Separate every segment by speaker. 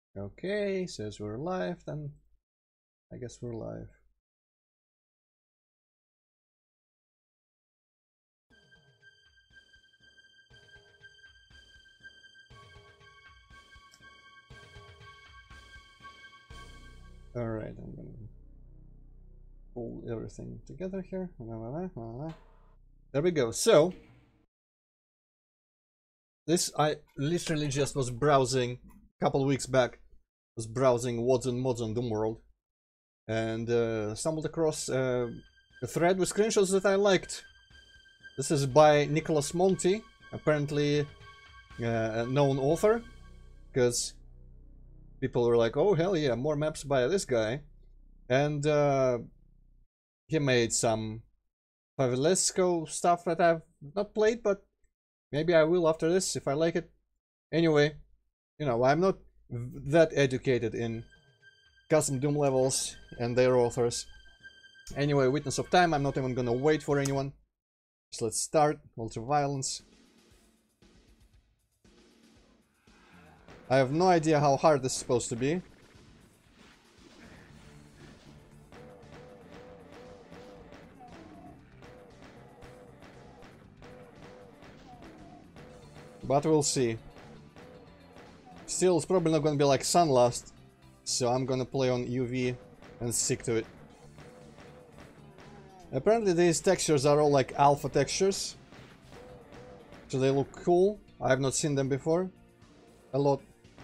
Speaker 1: Okay, says we're live, then I guess we're live. Alright, I'm gonna pull everything together here. There we go. So, this I literally just was browsing a couple weeks back. Was browsing what's and mods on Doomworld, and stumbled across a thread with screenshots that I liked. This is by Nicholas Monti, apparently a known author, because people were like, "Oh hell yeah, more maps by this guy," and he made some Pavelesco stuff that I've not played, but maybe I will after this if I like it. Anyway, you know, I'm not that educated in custom Doom levels and their authors. Anyway, Witness of Time, I'm not even gonna wait for anyone. So let's start. Ultra-violence. I have no idea how hard this is supposed to be. But we'll see. Still, it's probably not gonna be like Sunlust, so I'm gonna play on UV and stick to it. Apparently these textures are all like alpha textures, so they look cool. I have not seen them before. A lot.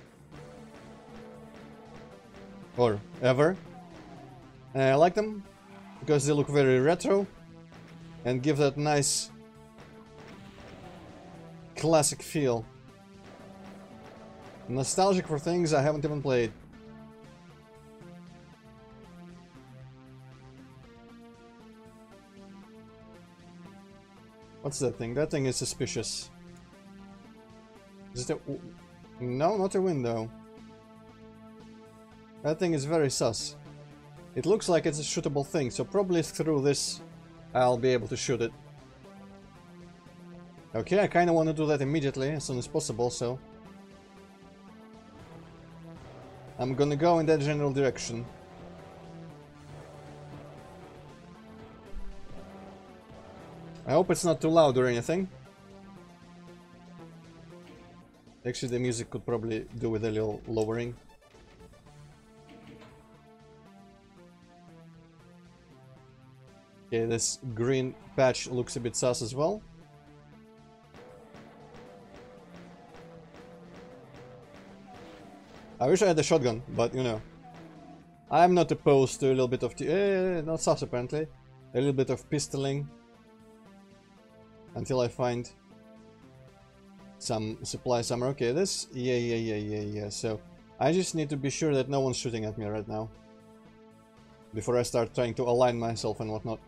Speaker 1: Or ever. And I like them because they look very retro and give that nice classic feel. Nostalgic for things I haven't even played. What's that thing? That thing is suspicious. Is it a... No, not a window. That thing is very sus. It looks like it's a shootable thing, so probably through this I'll be able to shoot it. Okay, I kinda wanna do that immediately, as soon as possible, so... I'm gonna go in that general direction. I hope it's not too loud or anything. Actually, the music could probably do with a little lowering. Okay, this green patch looks a bit sus as well. I wish I had a shotgun, but you know. I'm not opposed to a little bit of... not sus apparently. A little bit of pistoling. Until I find some supply somewhere. Okay, this... Yeah. So, I just need to be sure that no one's shooting at me right now. Before I start trying to align myself and whatnot.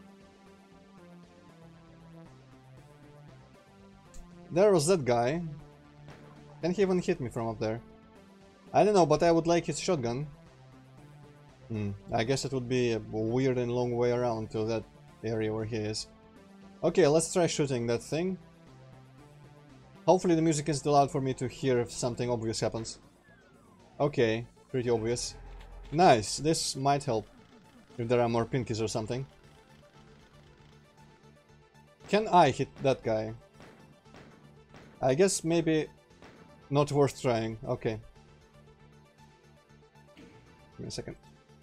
Speaker 1: There was that guy. Can he even hit me from up there? I don't know, but I would like his shotgun. I guess it would be a weird and long way around to that area where he is. Okay, let's try shooting that thing. Hopefully the music is too loud for me to hear if something obvious happens. Okay, pretty obvious. Nice, this might help. If there are more pinkies or something. Can I hit that guy? I guess maybe not worth trying. Okay. Give me a second.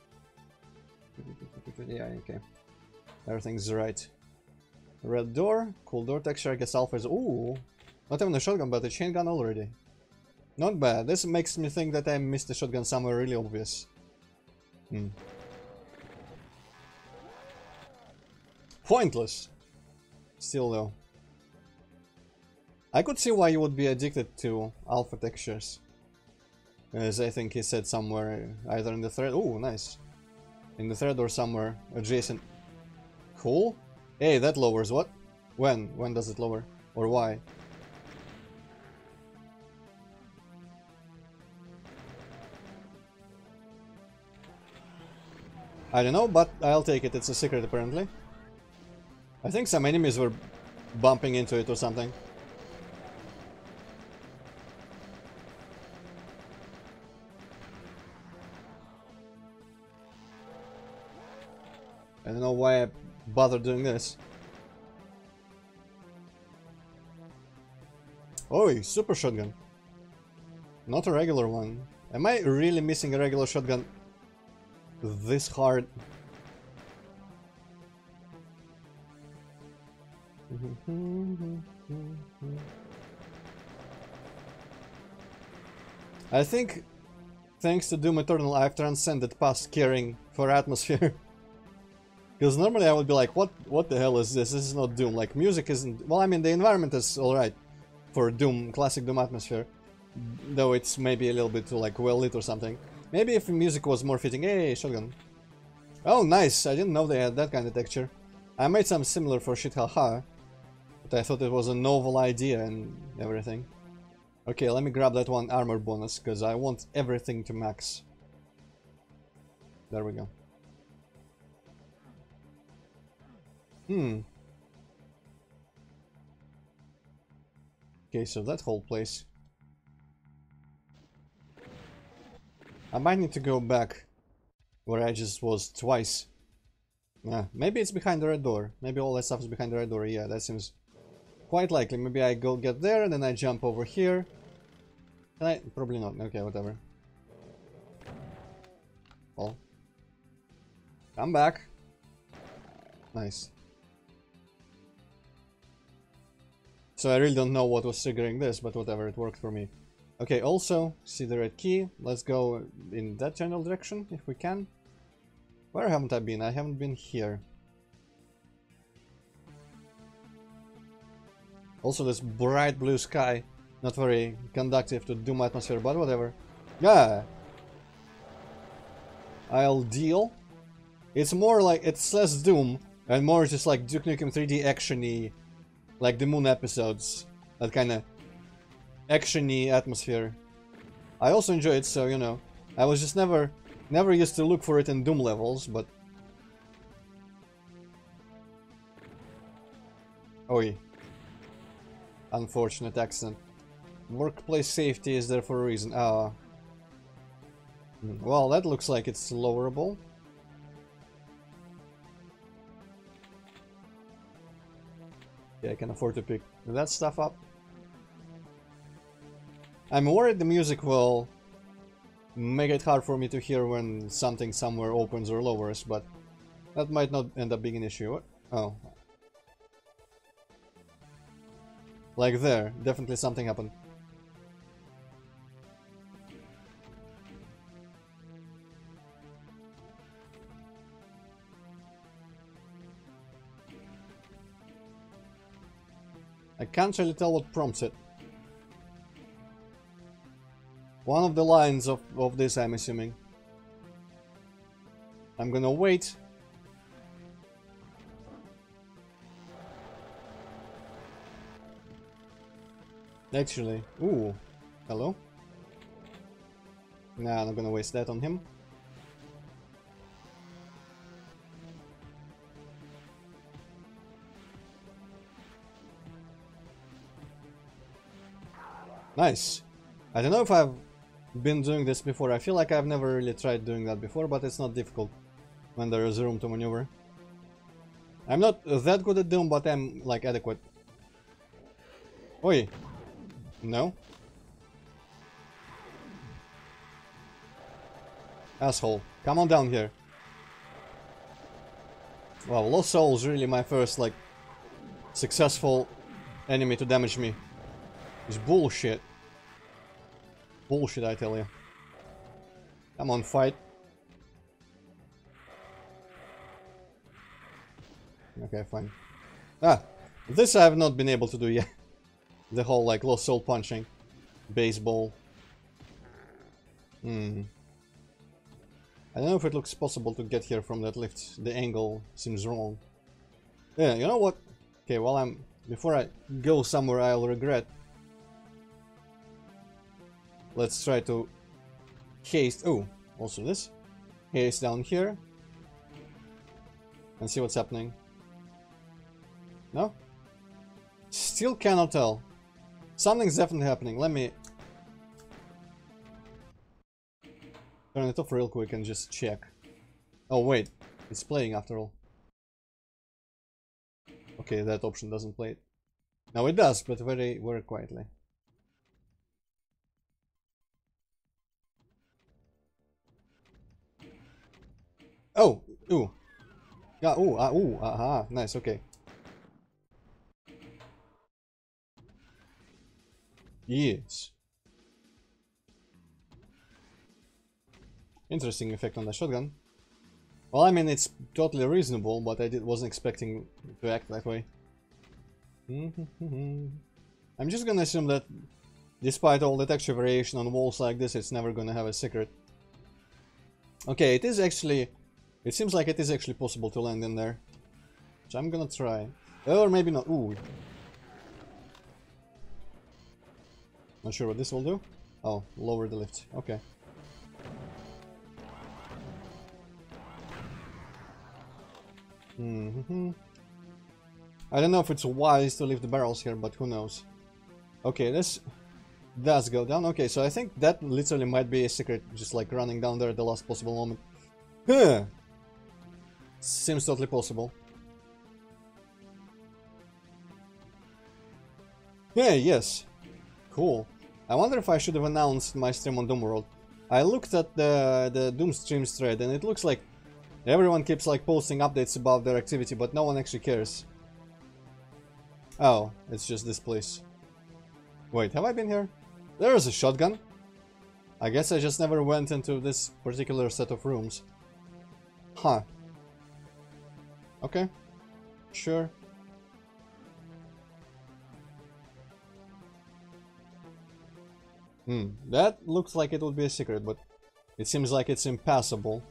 Speaker 1: Yeah, okay. Everything's right. Red door, cool door texture, I guess alpha is... Ooh! Not even a shotgun, but a chain gun already. Not bad. This makes me think that I missed a shotgun somewhere really obvious. Pointless! Still though. I could see why you would be addicted to alpha textures. As I think he said somewhere, either in the thread... Ooh, nice. In the thread or somewhere adjacent. Cool. Hey, that lowers what? When? When does it lower? Or why? I don't know, but I'll take it. It's a secret apparently. I think some enemies were bumping into it or something. I don't know why I bother doing this. Oh, super shotgun. Not a regular one. Am I really missing a regular shotgun this hard? I think, thanks to Doom Eternal, I've transcended past caring for atmosphere. Because normally I would be like, what the hell is this? This is not Doom. Like, music isn't... Well, I mean, the environment is alright for Doom, classic Doom atmosphere. Though it's maybe a little bit too, like, well lit or something. Maybe if music was more fitting. Hey, shotgun. Oh, nice. I didn't know they had that kind of texture. I made some similar for shit haha. But I thought it was a novel idea and everything. Okay, let me grab that one armor bonus, because I want everything to max. There we go. Okay, so that whole place. I might need to go back where I just was twice. Maybe it's behind the red door. Maybe all that stuff is behind the red door. Yeah, that seems quite likely. Maybe I go get there and then I jump over here. Can I? Probably not. Okay, whatever. Well. Come back. Nice. So I really don't know what was triggering this, but whatever, it worked for me. Okay, also, see the red key. Let's go in that general direction, if we can. Where haven't I been? I haven't been here. Also, this bright blue sky. Not very conductive to Doom atmosphere, but whatever. Yeah! I'll deal. It's more like, it's less Doom, and more just like Duke Nukem 3D action-y, like the Moon episodes. That kind of action-y atmosphere. I also enjoy it, so, you know. I was just never used to look for it in Doom levels, but... Oi. Unfortunate accident. Workplace safety is there for a reason. Well, that looks like it's lowerable. Yeah, I can afford to pick that stuff up. I'm worried the music will make it hard for me to hear when something somewhere opens or lowers, but that might not end up being an issue. Oh. Like there, definitely something happened. I can't really tell what prompts it. One of the lines of this, I'm assuming. I'm gonna wait. Actually, ooh, hello? Nah, I'm not gonna waste that on him. Nice. I don't know if I've been doing this before. I feel like I've never really tried doing that before, but it's not difficult when there is room to maneuver. I'm not that good at Doom, but I'm like adequate. Oi. No. Asshole. Come on down here. Wow, Lost Soul is really my first, like, successful enemy to damage me. It's bullshit. Bullshit, I tell you. Come on, fight. Okay, fine. This I have not been able to do yet. The whole, like, Lost Soul punching. Baseball. I don't know if it looks possible to get here from that lift. The angle seems wrong. Yeah, you know what? Okay, well, before I go somewhere I'll regret. Let's try to haste. Oh, also this. Haste down here. And see what's happening. No? Still cannot tell. Something's definitely happening. Let me turn it off real quick and just check. Oh wait, it's playing after all. Okay, that option doesn't play it. No, it does, but very, very quietly. Oh! Ooh! Yeah, ooh, aha, nice, okay. Yes. Interesting effect on the shotgun. Well, I mean, it's totally reasonable, but I wasn't expecting to act that way. I'm just gonna assume that despite all the texture variation on walls like this, it's never gonna have a secret. Okay, it is actually... It seems like it is actually possible to land in there. So I'm gonna try. Or maybe not. Ooh. Not sure what this will do. Oh, lower the lift. Okay. I don't know if it's wise to leave the barrels here, but who knows. Okay, this does go down. Okay, so I think that literally might be a secret, just like running down there at the last possible moment. Huh. Seems totally possible. Yeah, yes. Cool. I wonder if I should have announced my stream on Doomworld. I looked at the Doom streams thread and it looks like everyone keeps like posting updates about their activity, but no one actually cares. Oh, it's just this place. Wait, have I been here? There's a shotgun. I guess I just never went into this particular set of rooms. Huh. Okay. Sure. That looks like it would be a secret, but it seems like it's impassable.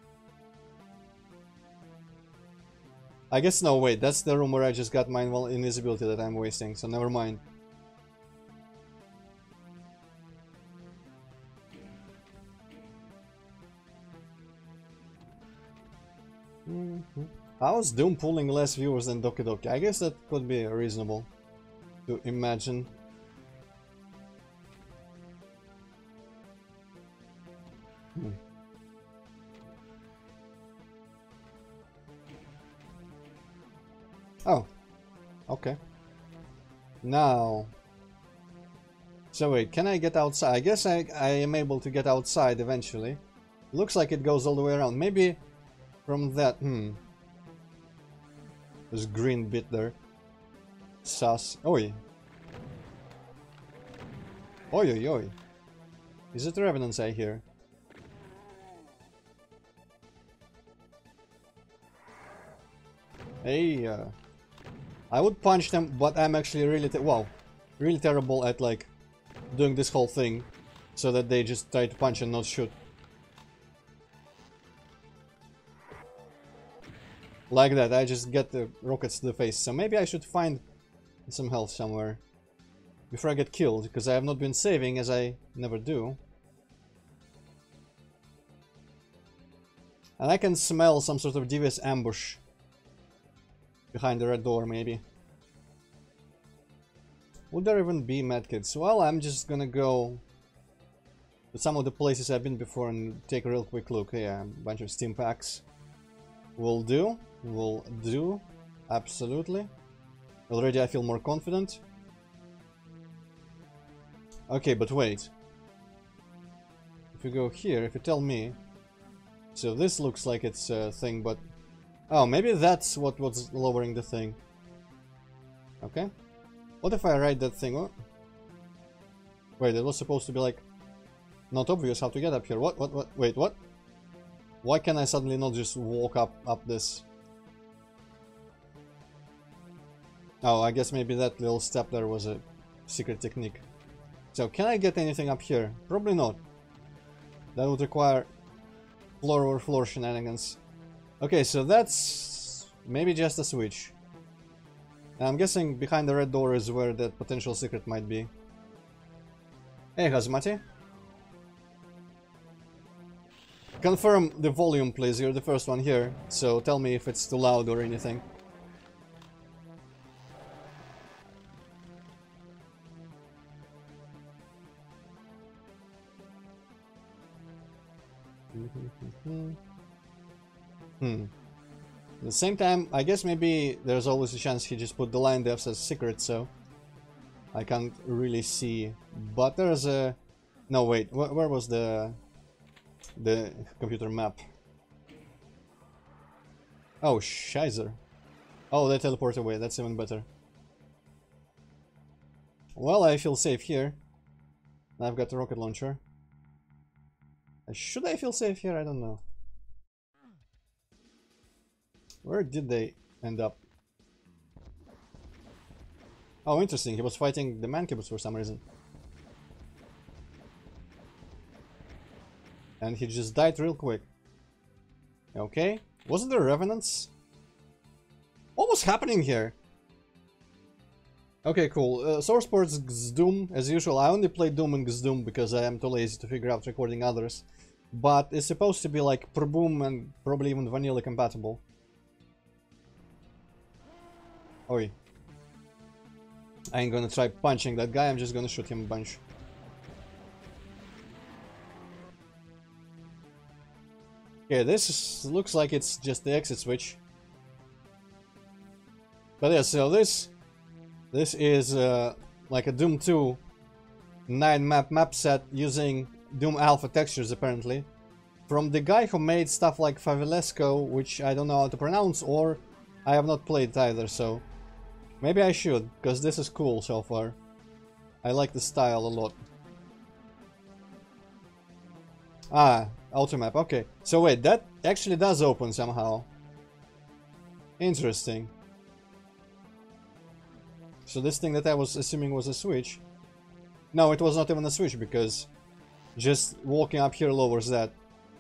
Speaker 1: I guess no, wait, that's the room where I just got my invisibility that I'm wasting, so never mind. How's Doom pulling less viewers than Doki Doki? I guess that could be reasonable to imagine. Oh, okay. Now, so wait, can I get outside? I guess I am able to get outside eventually. Looks like it goes all the way around. Maybe from that, There's green bit there. Sus. Oi. Oi, oi, oi. Is it revenants I hear? Hey, I would punch them, but I'm actually really, really terrible at like doing this whole thing, so that they just try to punch and not shoot. Like that, I just get the rockets to the face. So maybe I should find some health somewhere before I get killed, because I have not been saving, as I never do. And I can smell some sort of devious ambush behind the red door, maybe. Would there even be medkits? Well, I'm just gonna go to some of the places I've been before and take a real quick look. Yeah, a bunch of steam packs. Will do. Will do. Absolutely. Already I feel more confident. Okay, but wait. If you go here, if you tell me... So this looks like it's a thing, but... Oh, maybe that's what was lowering the thing. Okay. What if I write that thing? Oh. Wait, it was supposed to be like... Not obvious how to get up here. What? Wait, what? Why can I suddenly not just walk up this? Oh, I guess maybe that little step there was a secret technique. So, can I get anything up here? Probably not. That would require floor-over-floor shenanigans. Okay, so that's maybe just a switch. I'm guessing behind the red door is where that potential secret might be. Hey, Hazmati. Confirm the volume, please. You're the first one here, so tell me if it's too loud or anything. At the same time, I guess maybe there's always a chance he just put the line depths as secret, so I can't really see. But there's a... No, wait, where was the computer map? Oh, Shizer. Oh, they teleport away, that's even better. Well, I feel safe here. I've got the rocket launcher. Should I feel safe here? I don't know. Where did they end up? Oh, interesting. He was fighting the mancubus for some reason. And he just died real quick. Okay. Wasn't there revenants? What was happening here? Okay, cool. Sourceport's Gzdum, as usual. I only play Doom and Gzdum because I am too lazy to figure out recording others. But it's supposed to be like per-boom and probably even vanilla compatible. Oi. I ain't gonna try punching that guy, I'm just gonna shoot him a bunch. Okay, this looks like it's just the exit switch. But yeah, so this is like a Doom 2 9-map set using Doom Alpha textures apparently. From the guy who made stuff like Favelesco, which I don't know how to pronounce, or I have not played either, so maybe I should, because this is cool so far. I like the style a lot. Ah, automap, okay. So wait, that actually does open somehow. Interesting. So this thing that I was assuming was a switch. No, it was not even a switch, because just walking up here lowers that.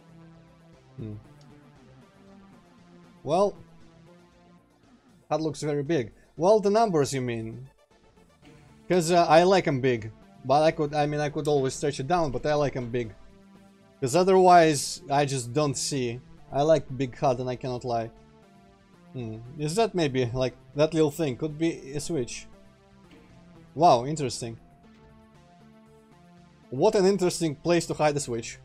Speaker 1: Well, that looks very big. Well, the numbers you mean? Because I like them big, but I could always stretch it down, but I like them big. Because otherwise, I just don't see. I like big HUD and I cannot lie. Is that maybe, like, that little thing could be a switch? Wow, interesting. What an interesting place to hide a switch.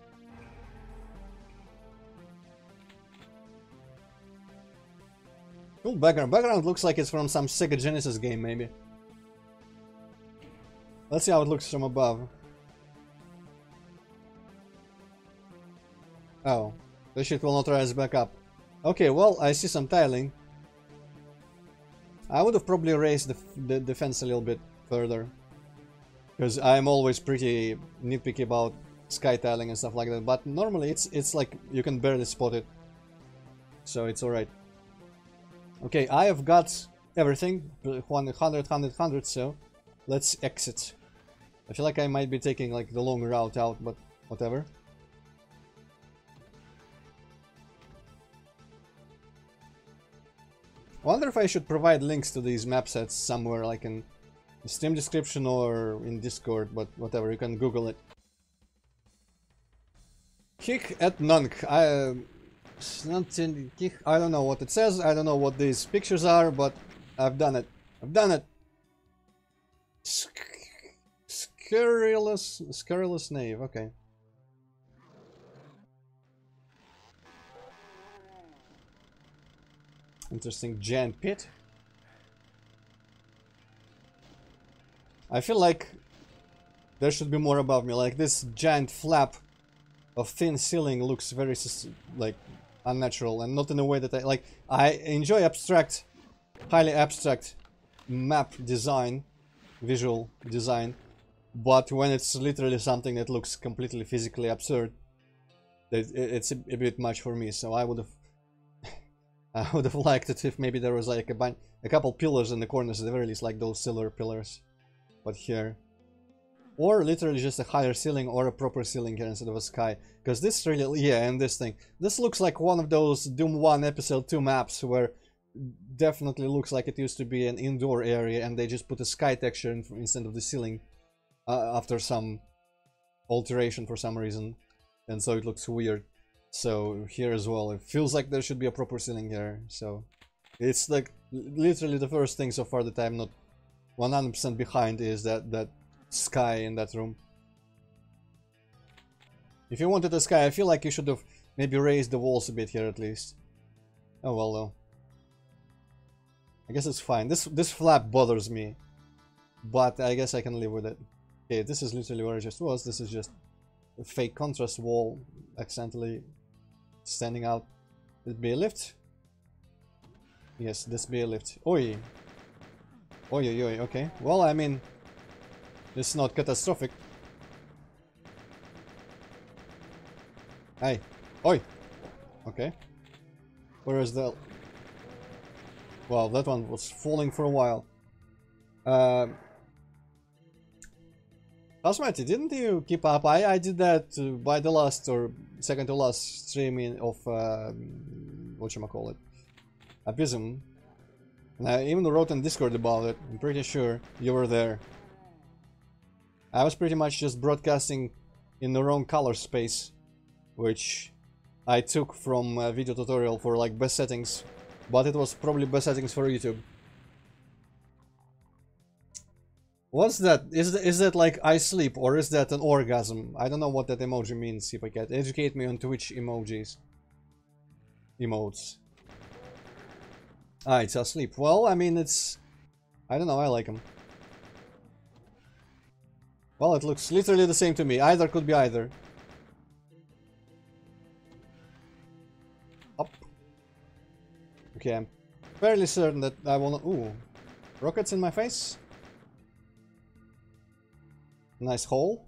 Speaker 1: Cool background. Background looks like it's from some Sega Genesis game, maybe. Let's see how it looks from above. Oh, this shit will not rise back up. Okay, well, I see some tiling. I would have probably raised the defense a little bit further. Because I'm always pretty nitpicky about sky tiling and stuff like that. But normally it's like you can barely spot it. So it's alright. Okay, I have got everything. 100, 100, so let's exit. I feel like I might be taking like the long route out, but whatever. I wonder if I should provide links to these map sets somewhere, like in the Steam description or in Discord, but whatever, you can Google it. Kick at Nunk. I don't know what it says, I don't know what these pictures are, but I've done it. I've done it! Scurrilous Knave, okay. Interesting giant pit. I feel like there should be more above me, like this giant flap of thin ceiling looks very like unnatural, and not in a way that I enjoy abstract, highly abstract map design, visual design, but when it's literally something that looks completely physically absurd, it's a bit much for me. So I would have liked it if maybe there was like a couple pillars in the corners at the very least, like those silver pillars, but here. Or literally just a higher ceiling or a proper ceiling here instead of a sky. Because this really, yeah, and this thing. This looks like one of those Doom 1 Episode 2 maps where definitely looks like it used to be an indoor area and they just put a sky texture instead of the ceiling after some alteration for some reason. And so it looks weird. So here as well, it feels like there should be a proper ceiling here. So it's like literally the first thing so far that I'm not 100% behind is that sky in that room. If you wanted a sky, I feel like you should have maybe raised the walls a bit here at least. Oh well, though. I guess it's fine. This flap bothers me, but I guess I can live with it. Okay, this is literally where it just was. This is just a fake contrast wall accidentally standing out. It'd be a lift. Yes, this be a lift. Oi. Oi, oi, oi, okay. Well, I mean, it's not catastrophic. Hey. Oi. Okay. Where is the... Well, that one was falling for a while. Cosmeti, didn't you keep up? I did that by the last or second to last streaming of whatchamacallit, Abysm. And I even wrote in Discord about it. I'm pretty sure you were there. I was pretty much just broadcasting in the wrong color space, which I took from a video tutorial for like best settings, but it was probably best settings for YouTube. What's that? Is that like I sleep, or is that an orgasm? I don't know what that emoji means. If I can educate me on Twitch emojis. Emotes. Ah, it's asleep. Well, I mean, it's... I don't know, I like them. Well, it looks literally the same to me. Either could be either. Up. Okay, I'm fairly certain that I wanna... Ooh. Rockets in my face? Nice hole.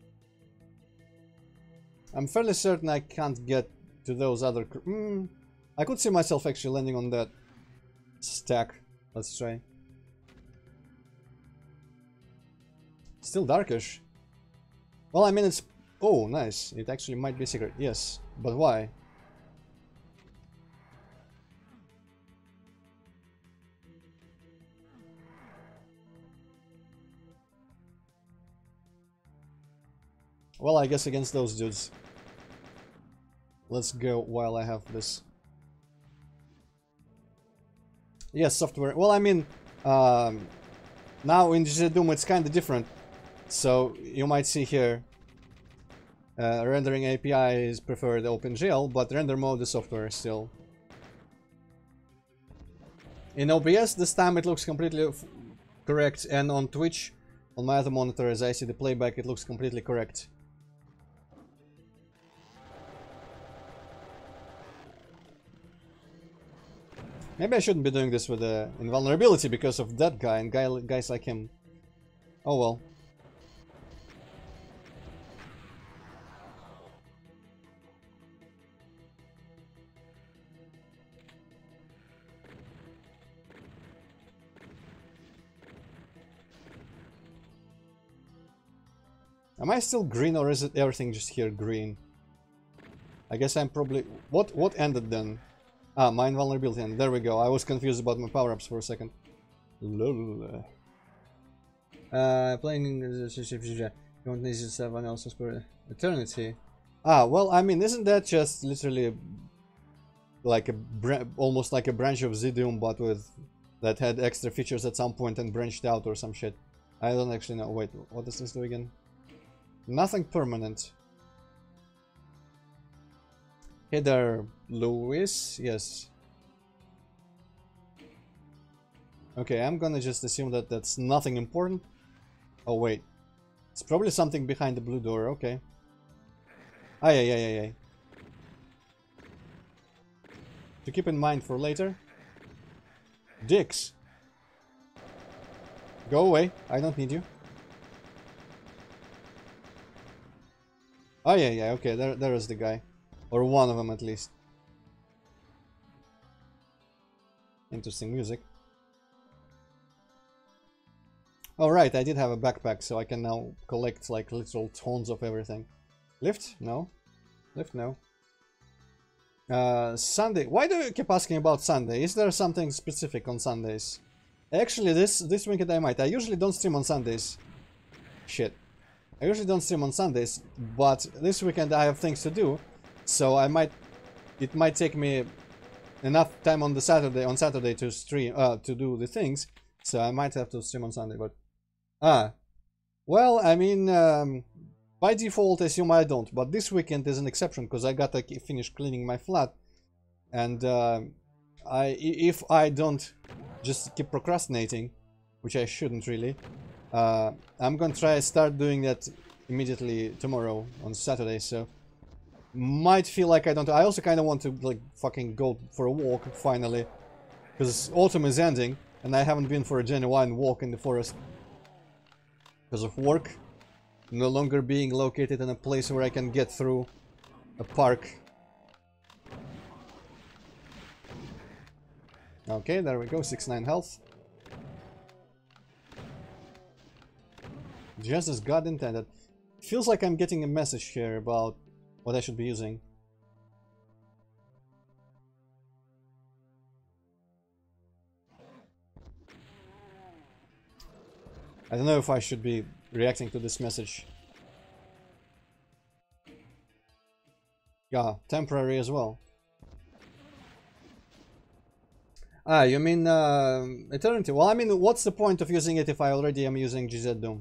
Speaker 1: I'm fairly certain I can't get to those other... I could see myself actually landing on that stack. Let's try. Still darkish. Well, I mean, it's... Oh, nice. It actually might be a secret. Yes. But why? Well, I guess against those dudes. Let's go while I have this. Yes, software. Well, I mean, now in Doom it's kind of different. So you might see here, rendering API is preferred OpenGL, but render mode is software still. In OBS, this time it looks completely correct, and on Twitch, on my other monitor, as I see the playback, it looks completely correct. Maybe I shouldn't be doing this with invulnerability because of that guy and guys like him. Oh well. Am I still green, or is it everything just here green? I guess I'm probably... What ended then? Ah, my invulnerability ended. There we go. I was confused about my power-ups for a second. Lol. Playing... You don't need someone else's for eternity. Ah, well, I mean, isn't that just literally like almost like a branch of Zidium, but with... that had extra features at some point and branched out or some shit? I don't actually know. Wait, what does this do again? Nothing permanent. Hey there, Louis. Yes. Okay, I'm gonna just assume that that's nothing important. Oh, wait. It's probably something behind the blue door. Okay. Aye. To keep in mind for later. Dicks. Go away. I don't need you. Oh, yeah, okay, there is the guy. Or one of them, at least. Interesting music. Alright, I did have a backpack, so I can now collect, like, literal tons of everything. Lift? No. Lift? No. Sunday. Why do you keep asking about Sunday? Is there something specific on Sundays? Actually, this weekend I might. I usually don't stream on Sundays. Shit. I usually don't stream on Sundays, but this weekend I have things to do, so it might take me enough time on Saturday to stream, to do the things, so I might have to stream on Sunday, but... Well, I mean, by default, I assume I don't, but this weekend is an exception, because I gotta finish cleaning my flat, and if I don't just keep procrastinating, which I shouldn't really, I'm gonna try start doing that immediately tomorrow on Saturday. So might feel like I don't. I also kind of want to like fucking go for a walk finally, because autumn is ending and I haven't been for a genuine walk in the forest because of work. No longer being located in a place where I can get through a park. Okay, there we go, 6-9 health. Just as God intended. Feels like I'm getting a message here about what I should be using. I don't know if I should be reacting to this message. Yeah, temporary as well. Ah, you mean Eternity? Well, I mean, what's the point of using it if I already am using GZ Doom?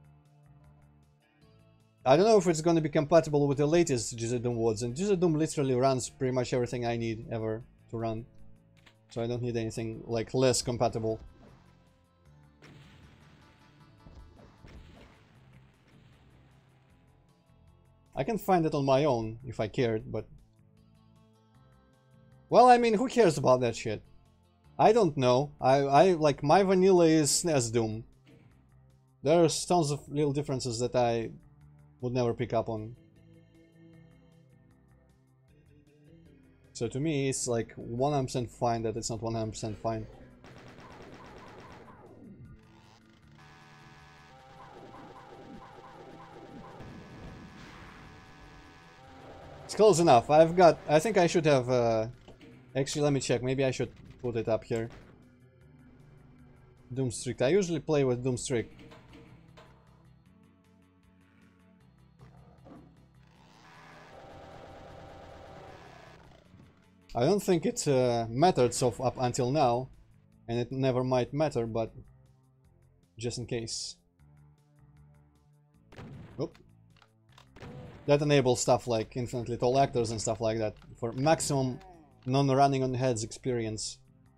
Speaker 1: I don't know if it's going to be compatible with the latest GZ Doom WODs, and GZ Doom literally runs pretty much everything I need ever to run. So I don't need anything like less compatible. I can find it on my own if I cared, but... Well, I mean, who cares about that shit? I don't know. I like, my vanilla is SNES Doom. There's tons of little differences that I would never pick up on. So to me, it's like 100% fine that it's not 100% fine. It's close enough. I think I should have, actually, let me check. Maybe I should put it up here. Doom Strict. I usually play with Doom Strict. I don't think it mattered so up until now, and it never might matter, but just in case. Oop. That enables stuff like infinitely tall actors and stuff like that for maximum non-running on heads experience.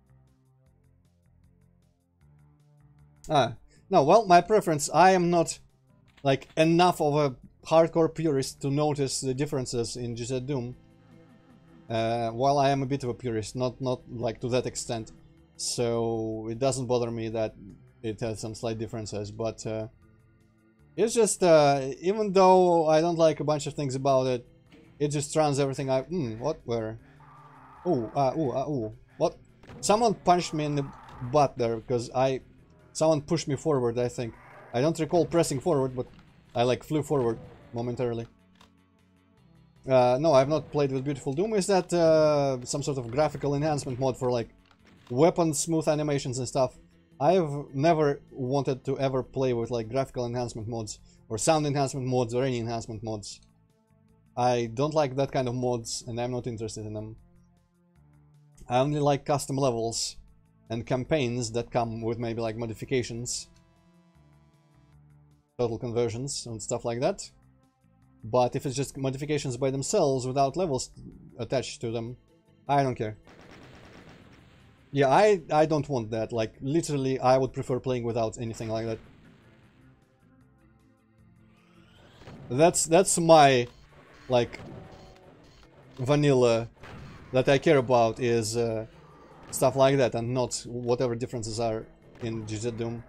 Speaker 1: Ah, no, well, my preference, I am not like enough of a hardcore purist to notice the differences in GZ Doom. While I am a bit of a purist, not like to that extent, so it doesn't bother me that it has some slight differences, but it's just, even though I don't like a bunch of things about it, it just runs everything I... what? Where? What? Someone punched me in the butt there, because someone pushed me forward, I think. I don't recall pressing forward, but I like flew forward momentarily. No, I've not played with Beautiful Doom. Is that some sort of graphical enhancement mod for like weapon smooth animations and stuff? I've never wanted to ever play with like graphical enhancement mods or sound enhancement mods or any enhancement mods. I don't like that kind of mods and I'm not interested in them. I only like custom levels and campaigns that come with maybe like modifications, total conversions and stuff like that. But if it's just modifications by themselves without levels attached to them, I don't care. Yeah, I don't want that. Like, literally, I would prefer playing without anything like that. That's my, like, vanilla that I care about is stuff like that, and not whatever differences are in GZ Doom.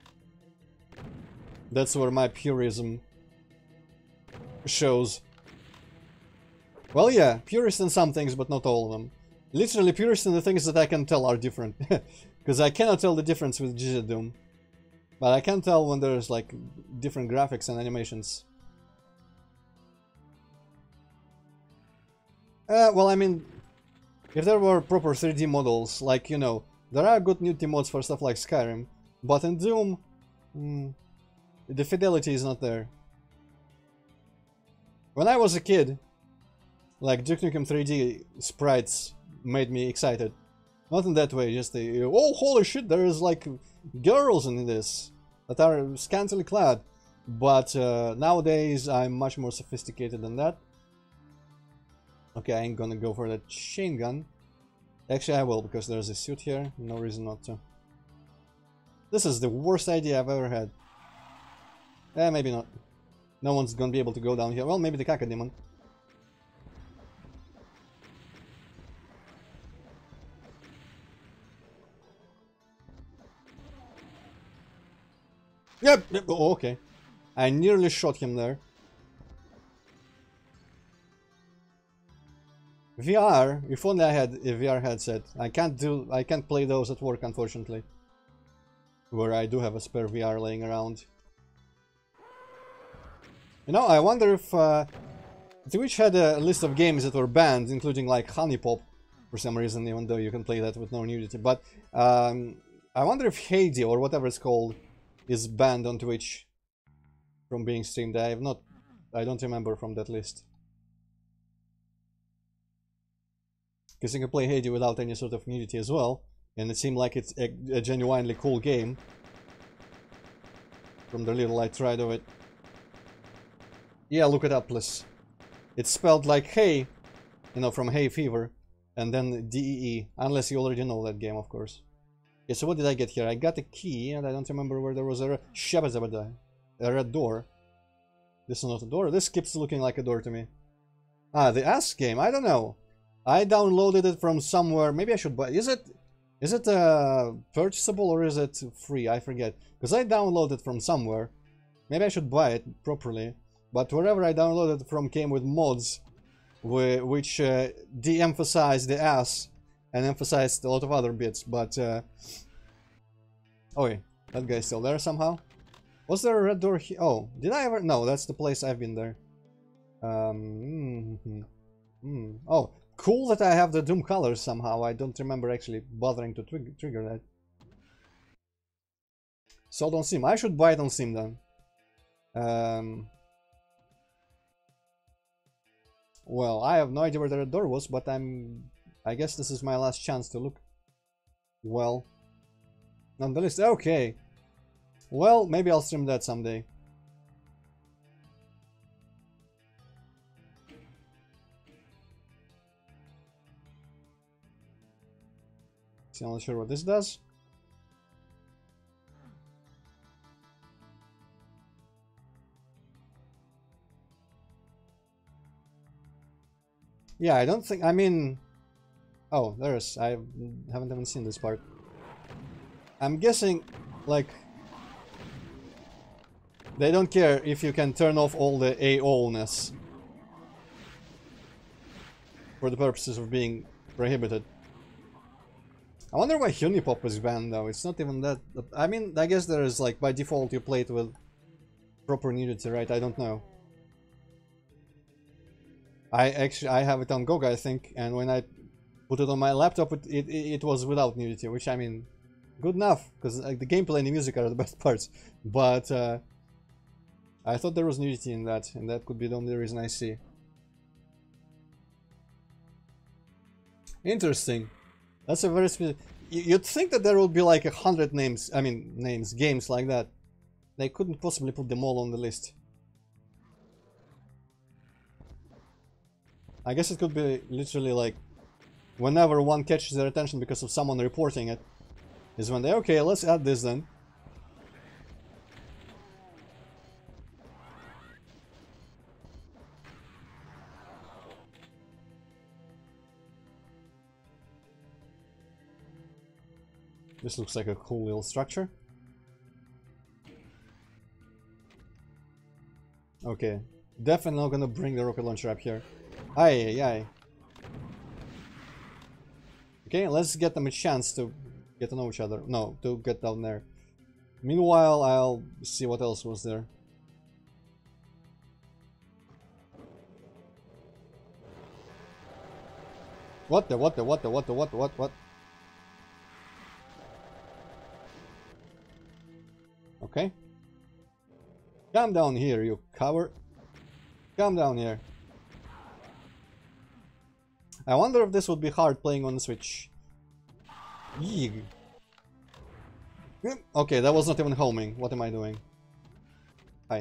Speaker 1: That's where my purism shows. Well, yeah, purist in some things, but not all of them. Literally purist in the things that I can tell are different. Because I cannot tell the difference with GZ Doom. But I can tell when there's like different graphics and animations. Well, I mean, if there were proper 3D models, like, you know, there are good nudity mods for stuff like Skyrim, but in Doom, the fidelity is not there. When I was a kid, like Duke Nukem 3D sprites made me excited. Not in that way, just the, oh holy shit, there is like girls in this that are scantily clad. But nowadays I'm much more sophisticated than that. Okay, I ain't gonna go for that chain gun. Actually, I will, because there's a suit here. No reason not to. This is the worst idea I've ever had. Maybe not. No one's gonna be able to go down here. Well, maybe the Cacodemon. Yep. Oh, okay. I nearly shot him there. VR. If only I had a VR headset. I can't play those at work, unfortunately. Where I do have a spare VR laying around. You know, I wonder if Twitch had a list of games that were banned, including like Honey Pop, for some reason, even though you can play that with no nudity. But I wonder if Heidi, or whatever it's called, is banned on Twitch from being streamed. I don't remember from that list. Because you can play Heidi without any sort of nudity as well, and it seemed like it's a genuinely cool game. From the little I tried of it. Yeah, look it up, please. It's spelled like hay, you know, from hay fever, and then D-E-E, unless you already know that game, of course. Okay, so what did I get here? I got a key, and I don't remember where there was a red door. This is not a door. This keeps looking like a door to me. Ah, the Ass game. I don't know. I downloaded it from somewhere. Maybe I should buy. Is it purchasable or is it free? I forget. Because I downloaded it from somewhere. Maybe I should buy it properly. But wherever I downloaded it from came with mods, which de-emphasized the ass and emphasized a lot of other bits. But oh yeah, that guy's still there somehow. Was there a red door here? Oh, did I ever? No, that's the place I've been there. Oh, cool that I have the Doom colors somehow. I don't remember actually bothering to trigger that. Sold on Steam. I should buy it on Steam then. Well, I have no idea where the red door was, but I guess this is my last chance to look. Well, on the list. Okay. Well, maybe I'll stream that someday. See, I'm not sure what this does. Yeah, I don't think, I mean... Oh, there's, I haven't even seen this part. I'm guessing, like... They don't care if you can turn off all the AO-ness. For the purposes of being prohibited. I wonder why Hunipop is banned though, it's not even that... I mean, I guess there is like, by default you play it with proper nudity, right? I don't know. I have it on GOG, I think, and when I put it on my laptop, it was without nudity, which, I mean, good enough, because like, the gameplay and the music are the best parts, but I thought there was nudity in that, and that could be the only reason I see. Interesting. That's a very specific... You'd think that there would be like 100 names, I mean, games like that. They couldn't possibly put them all on the list. I guess it could be literally like whenever one catches their attention because of someone reporting it is when they, okay, let's add this then. This looks like a cool little structure. Okay, definitely not gonna bring the rocket launcher up here. Aye. Okay, let's get them a chance to get to know each other. No, to get down there. Meanwhile, I'll see what else was there. What? Okay. Come down here, you coward. Come down here. I wonder if this would be hard playing on the Switch. Yeeg. Okay, that was not even homing. What am I doing? Hi.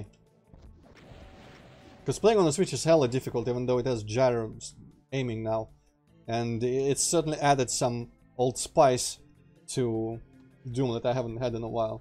Speaker 1: Because playing on the Switch is hella difficult, even though it has gyro aiming now. and it certainly added some old spice to Doom that I haven't had in a while.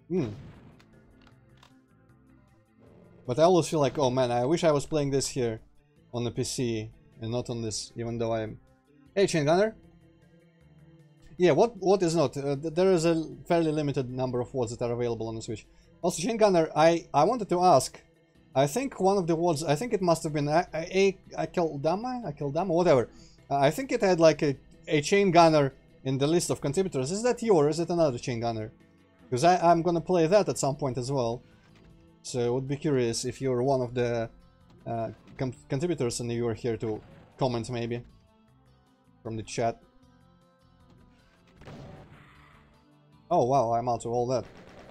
Speaker 1: But I always feel like, oh man, I wish I was playing this here on the PC and not on this, even though I'm... Hey, Chain Gunner! Yeah, what is not? There is a fairly limited number of WODs that are available on the Switch. Also, Chain Gunner, I wanted to ask, I think one of the WODs, I think it must have been Akeldama, whatever. I think it had like a Chain Gunner in the list of contributors. Is that you or is it another Chain Gunner? Because I'm gonna play that at some point as well. So I would be curious if you're one of the contributors and you're here to comment maybe from the chat. Oh wow, I'm out of all that.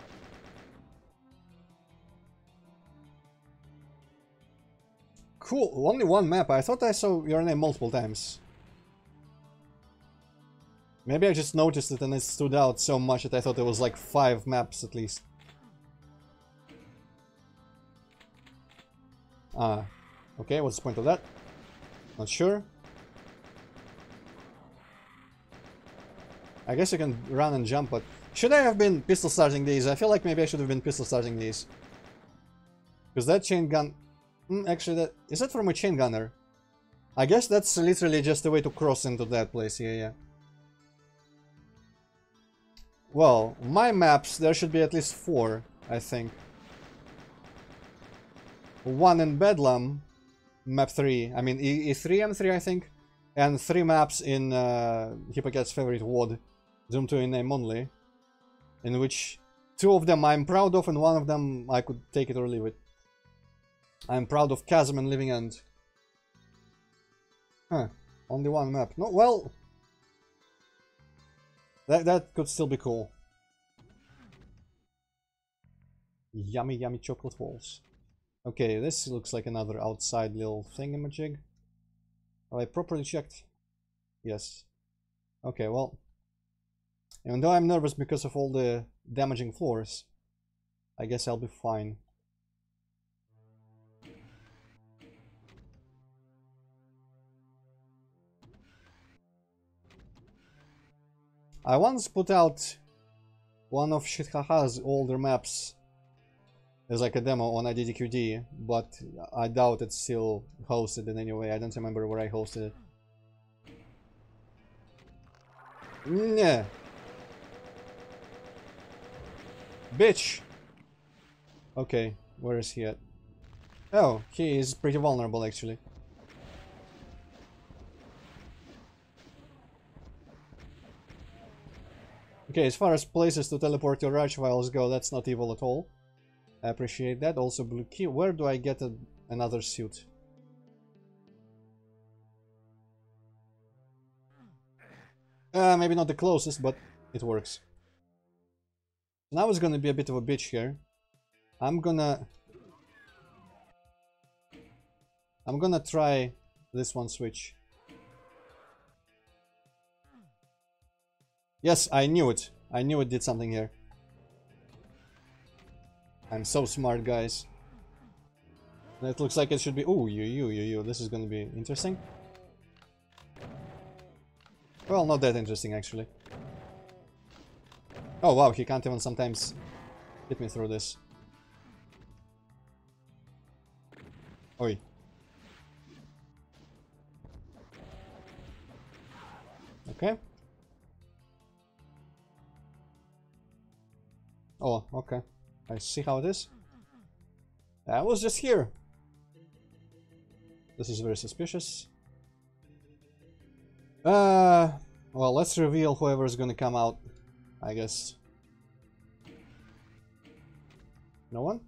Speaker 1: Cool, only one map. I thought I saw your name multiple times. Maybe I just noticed it and it stood out so much that I thought it was like 5 maps at least. Okay, what's the point of that? Not sure. I guess you can run and jump, but... Should I have been pistol starting these? I feel like maybe I should have been pistol starting these. Because that chain gun... actually, that... Is that from a chain gunner? I guess that's literally just a way to cross into that place, yeah. Well, my maps, there should be at least 4, I think. 1 in Bedlam, map 3, I mean E3 M3 I think, and 3 maps in Hippocat's favorite WOD, Doom 2 in name only, in which 2 of them I'm proud of and 1 of them I could take it or leave it. I'm proud of Chasm and Living End. Huh, only 1 map. No, well, that could still be cool. Yummy, yummy chocolate walls. Okay, this looks like another outside little thingamajig. Have I properly checked? Yes. Okay, well, even though I'm nervous because of all the damaging floors, I guess I'll be fine. I once put out one of Shithaha's older maps as like a demo on IDDQD, but I doubt it's still hosted in any way. I don't remember where I hosted it. Nah. Bitch! Okay, where is he at? Oh, he is pretty vulnerable actually. Okay, as far as places to teleport your Raj files go, that's not evil at all. I appreciate that. Also, blue key. Where do I get another suit? Maybe not the closest, but it works. Now it's gonna be a bit of a bitch here. I'm gonna try this one switch. Yes, I knew it. I knew it did something here. I'm so smart, guys. It looks like it should be... Ooh, you. This is gonna be interesting. Well, not that interesting, actually. Oh, wow, he can't even sometimes hit me through this. Oi. Okay. Oh, okay. I see how it is. I was just here. This is very suspicious. Well, let's reveal whoever's gonna come out, I guess. No one?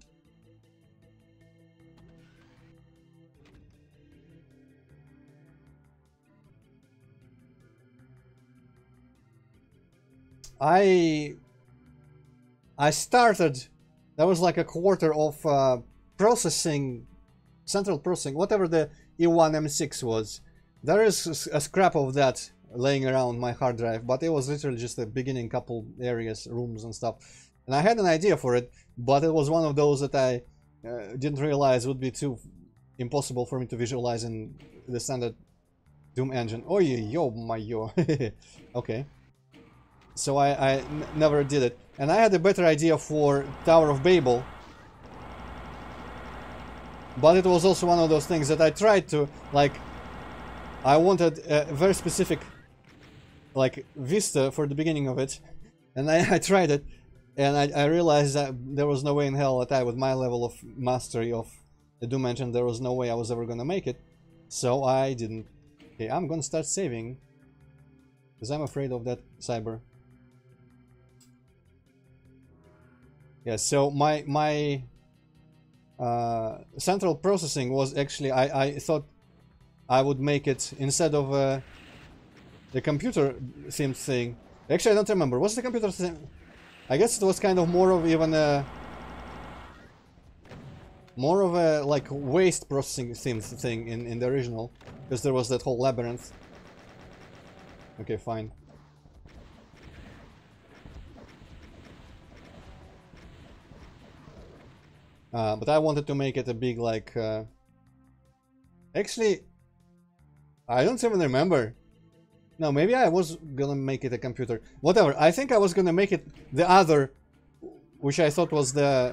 Speaker 1: I started... That was like a quarter of processing, central processing, whatever the E1 M6 was. There is a scrap of that laying around my hard drive, but it was literally just the beginning couple areas, rooms and stuff. And I had an idea for it, but it was one of those that I didn't realize would be too impossible for me to visualize in the standard Doom engine. Oh, yo, my yo. Okay. So I never did it. And I had a better idea for Tower of Babel. But it was also one of those things that I tried to, like, I wanted a very specific, like, vista for the beginning of it. And I tried it. And I realized that there was no way in hell that with my level of mastery of the Doom engine, there was no way I was ever gonna make it. So I didn't. Okay, I'm gonna start saving. Because I'm afraid of that cyber. Yeah, so my central processing was actually, I thought I would make it instead of the computer themed thing. Actually, I don't remember. What's the computer thing? I guess it was kind of more of even a like waste processing themed thing in the original, because there was that whole labyrinth. Okay, fine. But I wanted to make it a big, like... Actually, I don't even remember. No, maybe I was gonna make it a computer. Whatever, I think I was gonna make it the other, which I thought was the...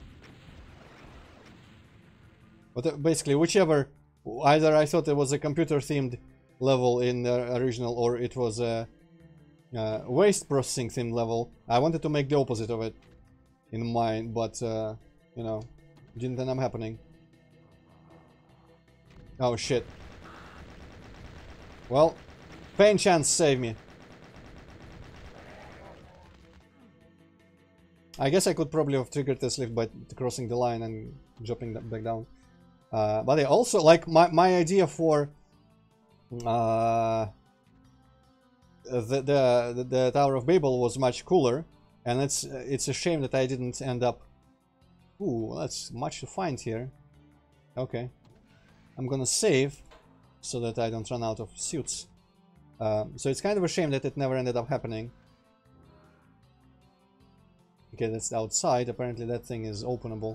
Speaker 1: But basically, whichever... Either I thought it was a computer-themed level in the original, or it was a waste processing themed level. I wanted to make the opposite of it in mind, but... you know, didn't end up happening. Oh shit. Well, pain chance save me. I guess I could probably have triggered this lift by crossing the line and dropping back down. But I also, like, my idea for the Tower of Babel was much cooler, and it's a shame that I didn't end up. Ooh, that's much to find here. Okay. I'm gonna save so that I don't run out of suits. So it's kind of a shame that it never ended up happening. Okay, that's outside. Apparently that thing is openable.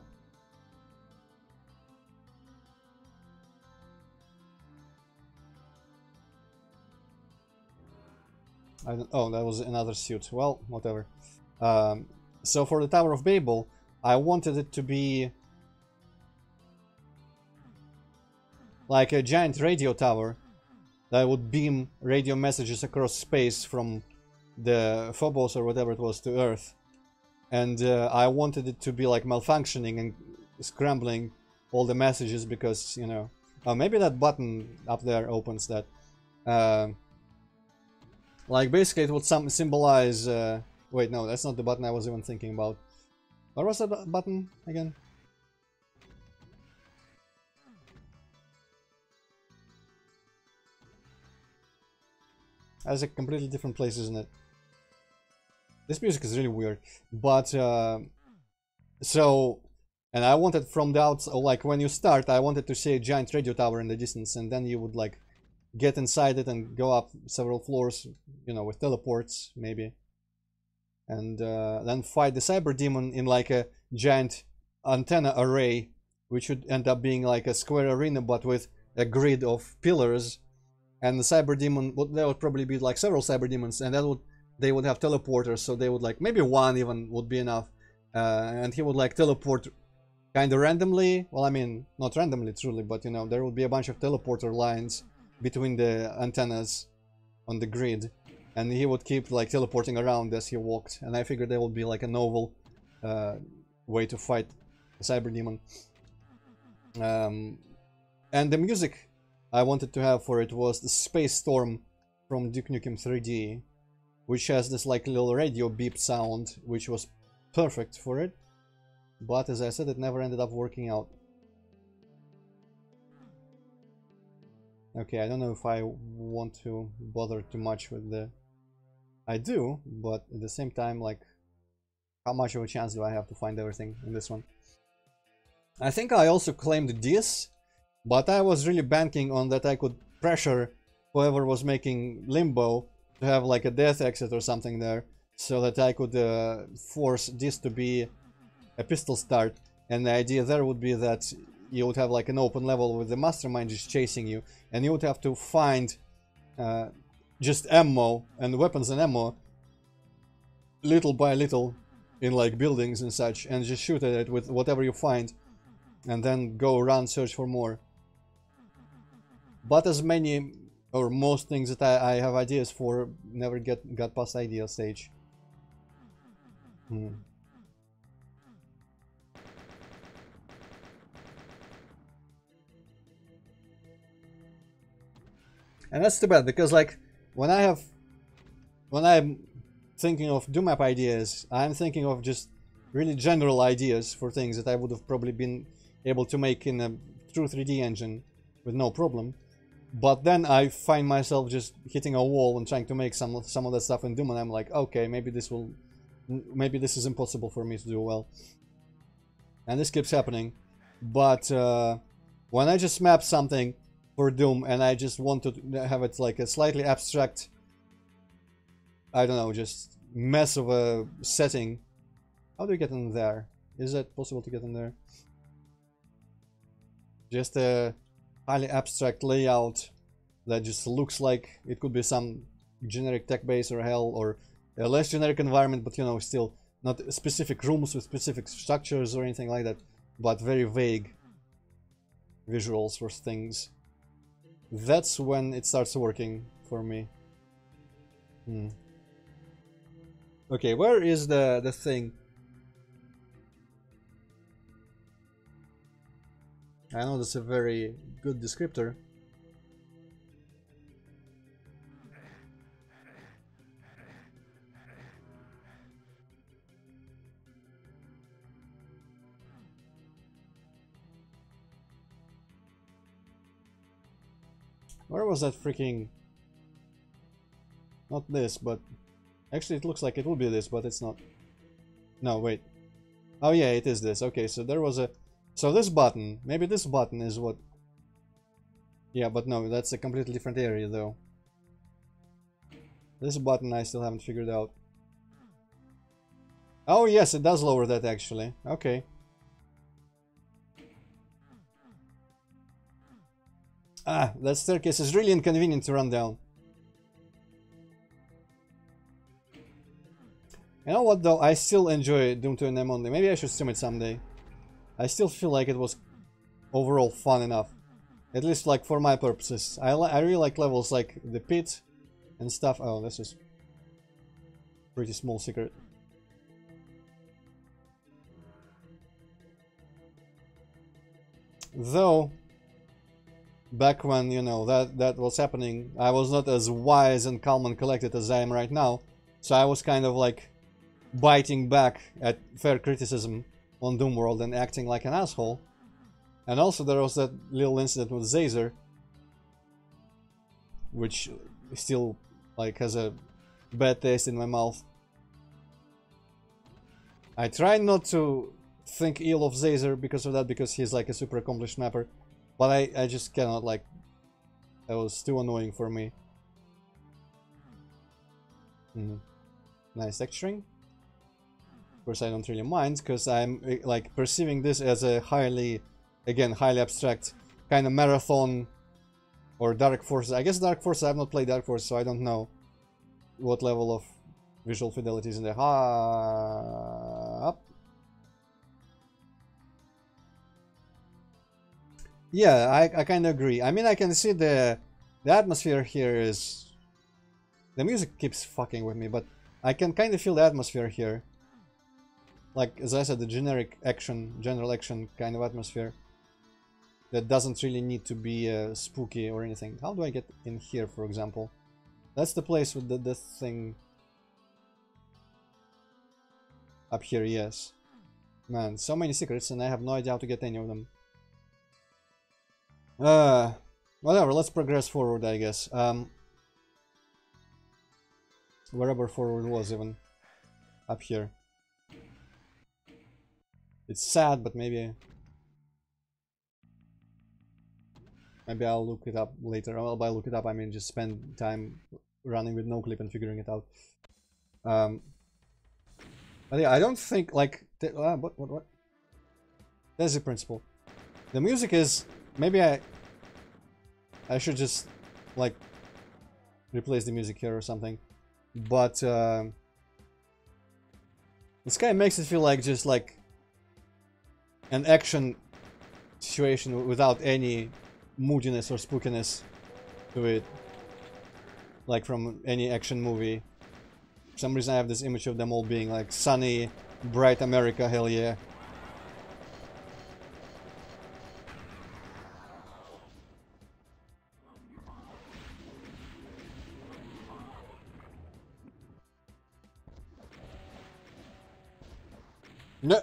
Speaker 1: Oh, that was another suit. Well, whatever. So for the Tower of Babel, I wanted it to be like a giant radio tower that would beam radio messages across space from the Phobos or whatever it was to Earth. And I wanted it to be like malfunctioning and scrambling all the messages because, you know... Oh, maybe that button up there opens that. Like, basically it would symbolize... wait, no, that's not the button I was even thinking about. Where was that button again? That's a completely different place, isn't it? This music is really weird. But, so... And I wanted from the outside, like when you start, I wanted to see a giant radio tower in the distance, and then you would like get inside it and go up several floors, you know, with teleports, maybe. And then fight the cyber demon in like a giant antenna array, which would end up being like a square arena but with a grid of pillars. And the cyber demon, well, there would probably be like several cyber demons, and they would have teleporters, so they would like, maybe one even would be enough. And he would like teleport kind of randomly. Well, I mean, not randomly truly, but you know, there would be a bunch of teleporter lines between the antennas on the grid. And he would keep like teleporting around as he walked, and I figured there would be like a novel way to fight the cyber demon. And the music I wanted to have for it was the Space Storm from Duke Nukem 3D, which has this like little radio beep sound, which was perfect for it. But as I said, it never ended up working out. Okay, I don't know if I want to bother too much with the... I do, but at the same time, like, how much of a chance do I have to find everything in this one? I think I also claimed this, but I was really banking on that I could pressure whoever was making Limbo to have like a death exit or something there, so that I could force this to be a pistol start. And the idea there would be that you would have like an open level with the mastermind just chasing you, and you would have to find just ammo and weapons and ammo little by little in like buildings and such, and just shoot at it with whatever you find and then go around search for more. But as many or most things that I have ideas for never got past idea stage. And that's too bad, because like when I'm thinking of do map ideas, I'm thinking of just really general ideas for things that I would have probably been able to make in a true 3D engine with no problem. But then I find myself just hitting a wall and trying to make some of that stuff in Doom, and I'm like, okay, maybe this is impossible for me to do well. And this keeps happening. But when I just map something for Doom and I just want to have it like a slightly abstract, I don't know, just mess of a setting. How do you get in there? Is it possible to get in there? Just a highly abstract layout that just looks like it could be some generic tech base or hell, or a less generic environment, but you know, still not specific rooms with specific structures or anything like that, but very vague visuals for things. That's when it starts working for me. Okay, where is the thing? I know that's a very good descriptor. Where was that freaking... Not this, but... Actually, it looks like it will be this, but it's not. No, wait. Oh yeah, it is this. Okay, so there was a... So this button, maybe this button is what... Yeah, but no, that's a completely different area, though. This button I still haven't figured out. Oh yes, it does lower that, actually. Okay. Ah, that staircase is really inconvenient to run down. You know what, though? I still enjoy Doom 2 and only. Maybe I should stream it someday. I still feel like it was overall fun enough. At least, like, for my purposes. I really like levels like the pit and stuff. Oh, this is pretty small secret. Though, back when, you know, that was happening, I was not as wise and calm and collected as I am right now. So I was kind of like biting back at fair criticism on Doom World and acting like an asshole. And also there was that little incident with Zazer, which still like has a bad taste in my mouth. I try not to think ill of Zazer because of that, because he's like a super accomplished mapper, but I just cannot, like, that was too annoying for me. Nice texturing. Of course, I don't really mind, because I'm like perceiving this as a highly abstract kind of marathon or Dark Forces. I guess Dark Forces, I have not played Dark Forces, so I don't know what level of visual fidelity is in there. Up. Yeah, I kind of agree. I mean, I can see the atmosphere here is... The music keeps fucking with me, but I can kind of feel the atmosphere here. Like, as I said, the general action kind of atmosphere. That doesn't really need to be spooky or anything. How do I get in here, for example? That's the place with the thing... Up here, yes. Man, so many secrets, and I have no idea how to get any of them. Whatever, let's progress forward, I guess. Wherever forward was, even. Up here. It's sad, but maybe I'll look it up later. Well, by look it up, I mean just spend time running with no clip and figuring it out. But yeah, I don't think, like... what? That's the principle. The music is... Maybe I should just, like, replace the music here or something. But this guy makes it feel like just like an action situation without any moodiness or spookiness to it, like from any action movie. For some reason I have this image of them all being like sunny, bright America, hell yeah. No.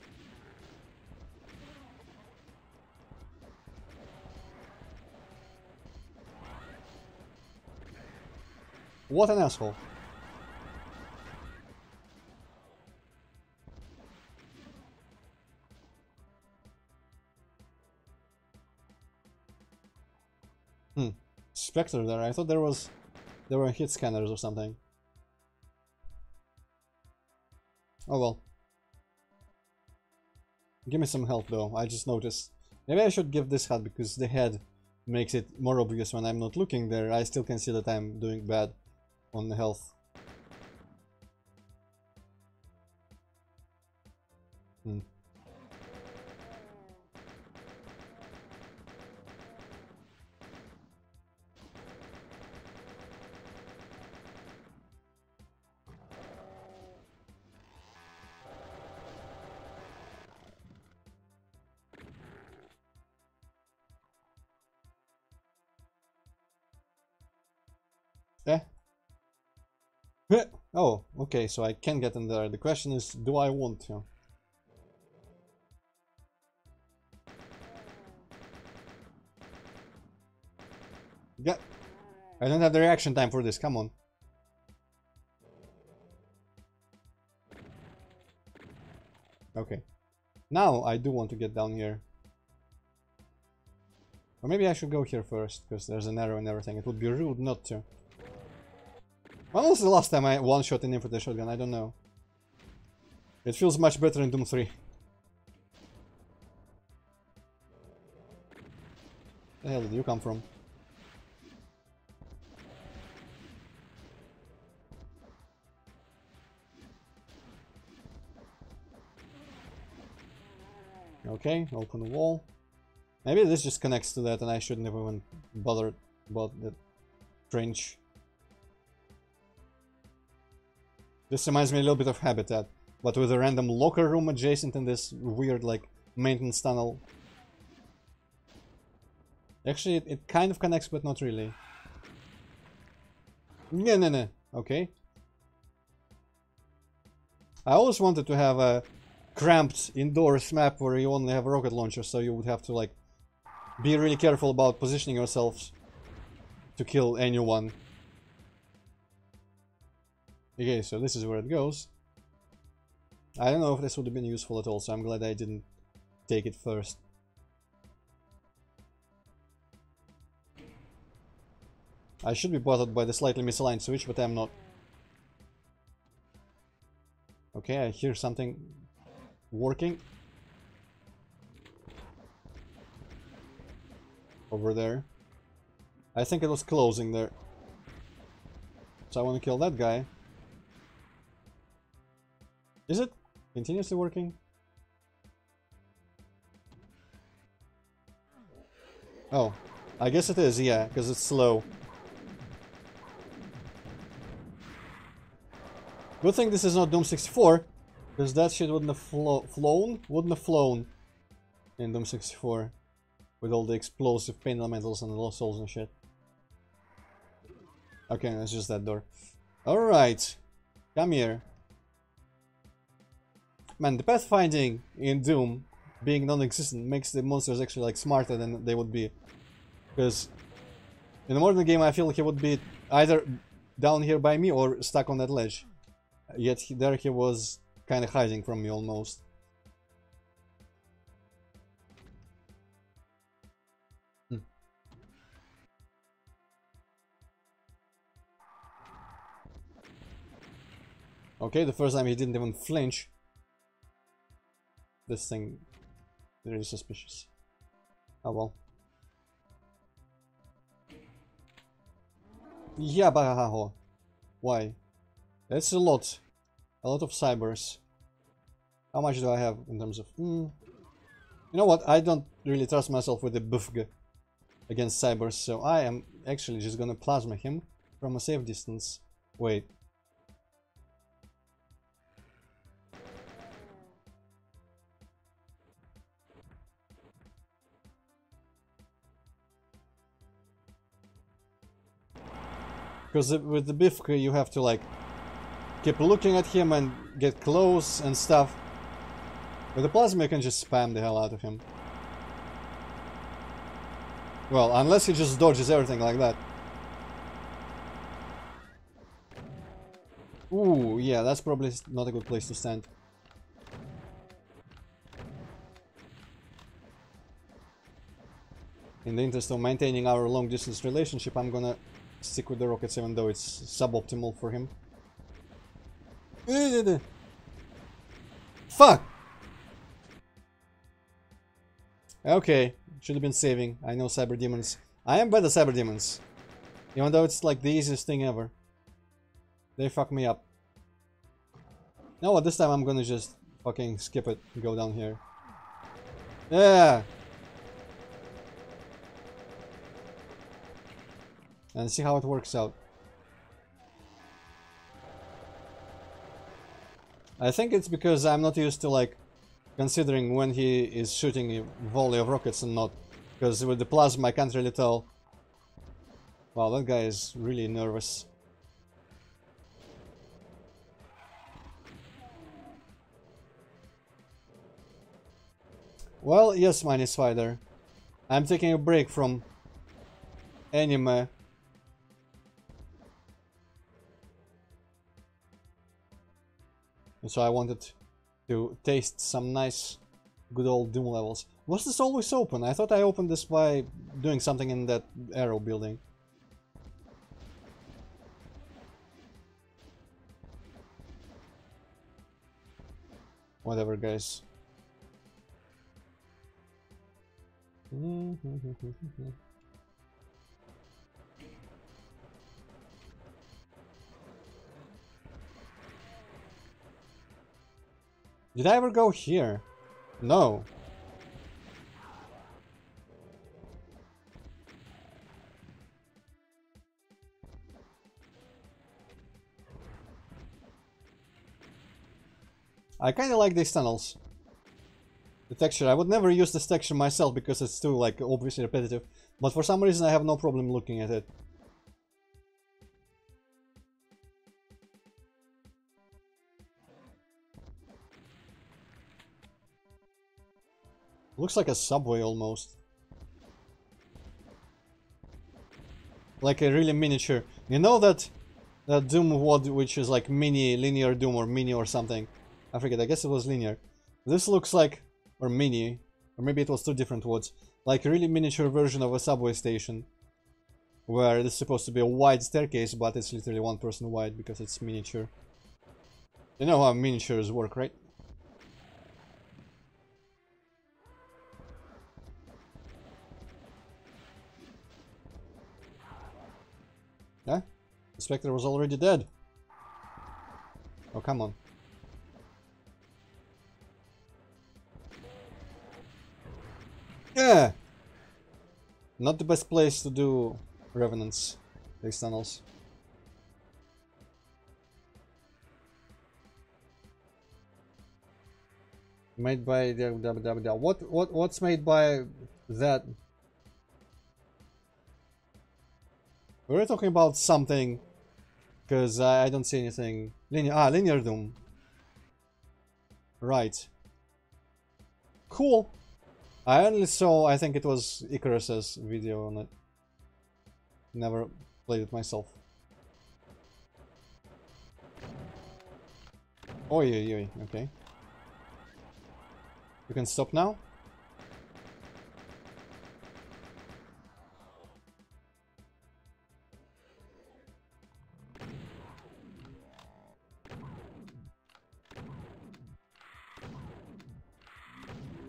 Speaker 1: What an asshole. Spectre there. I thought there were hit scanners or something. Oh well. Give me some help though. I just noticed. Maybe I should give this HUD because the head makes it more obvious when I'm not looking there. I still can see that I'm doing bad on the health. Eh? Oh, okay, so I can get in there. The question is, do I want to? Yeah. I don't have the reaction time for this, come on. Okay. Now I do want to get down here. Or maybe I should go here first, because there's an arrow and everything. It would be rude not to. When was the last time I one-shot an infantry shotgun? I don't know. It feels much better in Doom 3. Where the hell did you come from? Okay, open the wall. Maybe this just connects to that and I shouldn't have even bothered about the trench. This reminds me a little bit of Habitat, but with a random locker room adjacent in this weird, like, maintenance tunnel. Actually, it kind of connects, but not really. No. Okay. I always wanted to have a cramped indoors map where you only have a rocket launcher, so you would have to, like, be really careful about positioning yourselves to kill anyone. Okay, so this is where it goes. I don't know if this would have been useful at all, so I'm glad I didn't take it first. I should be bothered by the slightly misaligned switch, but I'm not. Okay, I hear something working. Over there. I think it was closing there. So I want to kill that guy. Is it continuously working? Oh, I guess it is, yeah, because it's slow. Good thing this is not Doom 64, because that shit wouldn't have flown in Doom 64 with all the explosive pain elementals and the lost souls and shit. Okay, that's just that door. Alright, come here. Man, the pathfinding in Doom being non-existent makes the monsters actually like smarter than they would be. Because in the modern game I feel he would be either down here by me or stuck on that ledge. Yet there he was kind of hiding from me almost. Okay, the first time he didn't even flinch. This thing is really suspicious. Oh well. Yeah, but why? That's a lot. A lot of cybers. How much do I have in terms of... You know what? I don't really trust myself with the BFG against cybers, so I am actually just gonna plasma him from a safe distance. Wait. Because with the BFG you have to like keep looking at him and get close and stuff. With the plasma you can just spam the hell out of him. Well, unless he just dodges everything like that. Ooh, yeah, that's probably not a good place to stand. In the interest of maintaining our long-distance relationship, I'm gonna stick with the rockets even though it's suboptimal for him. Fuck! Okay, should have been saving. I know cyber demons. I am better cyber demons. Even though it's like the easiest thing ever. They fuck me up. You know what, this time I'm gonna just fucking skip it and go down here. Yeah! And see how it works out. I think it's because I'm not used to like considering when he is shooting a volley of rockets and not. Because with the plasma I can't really tell. Wow, that guy is really nervous. Well, yes, Mini Spider. I'm taking a break from anime. And so I wanted to taste some nice, good old Doom levels. Was this always open? I thought I opened this by doing something in that arrow building. Whatever, guys. Did I ever go here? No. I kinda like these tunnels. The texture. I would never use this texture myself because it's too, like, obviously repetitive. But for some reason I have no problem looking at it. Looks like a subway almost. Like a really miniature. You know that Doom WOD which is like mini linear Doom or mini or something? I forget, I guess it was linear. This looks like, or mini, or maybe it was two different WODs. Like a really miniature version of a subway station. Where it's supposed to be a wide staircase, but it's literally one person wide because it's miniature. You know how miniatures work, right? Yeah? The Spectre was already dead. Oh, come on. Yeah! Not the best place to do Revenants, these tunnels. Made by the what's made by that? We were talking about something, because I don't see anything. Linear Doom. Right. Cool. I only saw, I think it was Icarus's video on it. Never played it myself. Oi, okay. You can stop now?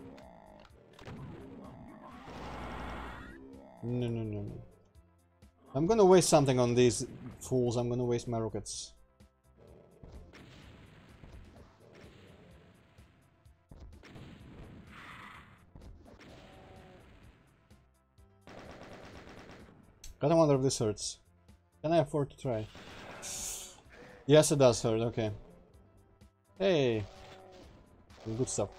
Speaker 1: No. I'm gonna waste something on these fools. I'm gonna waste my rockets. Gotta wonder if this hurts. Can I afford to try? Yes, it does hurt. Okay. Hey. Good stuff.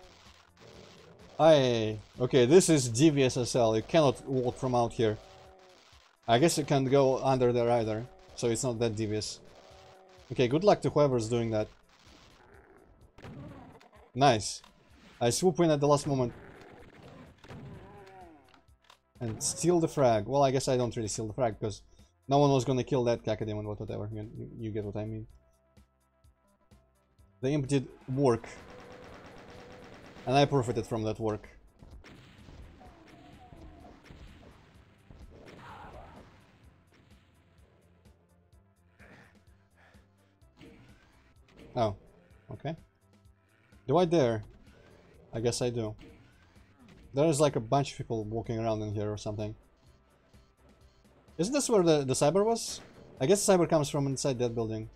Speaker 1: Okay, this is devious as hell. You cannot walk from out here. I guess you can't go under there either, so it's not that devious. Okay, good luck to whoever's doing that. Nice. I swoop in at the last moment. And steal the frag. Well, I guess I don't really steal the frag, because no one was gonna kill that Cacodemon, whatever. You get what I mean. The imp did work. And I profited from that work. Oh, okay. Do I dare? I guess I do. There's like a bunch of people walking around in here or something. Isn't this where the cyber was? I guess the cyber comes from inside that building.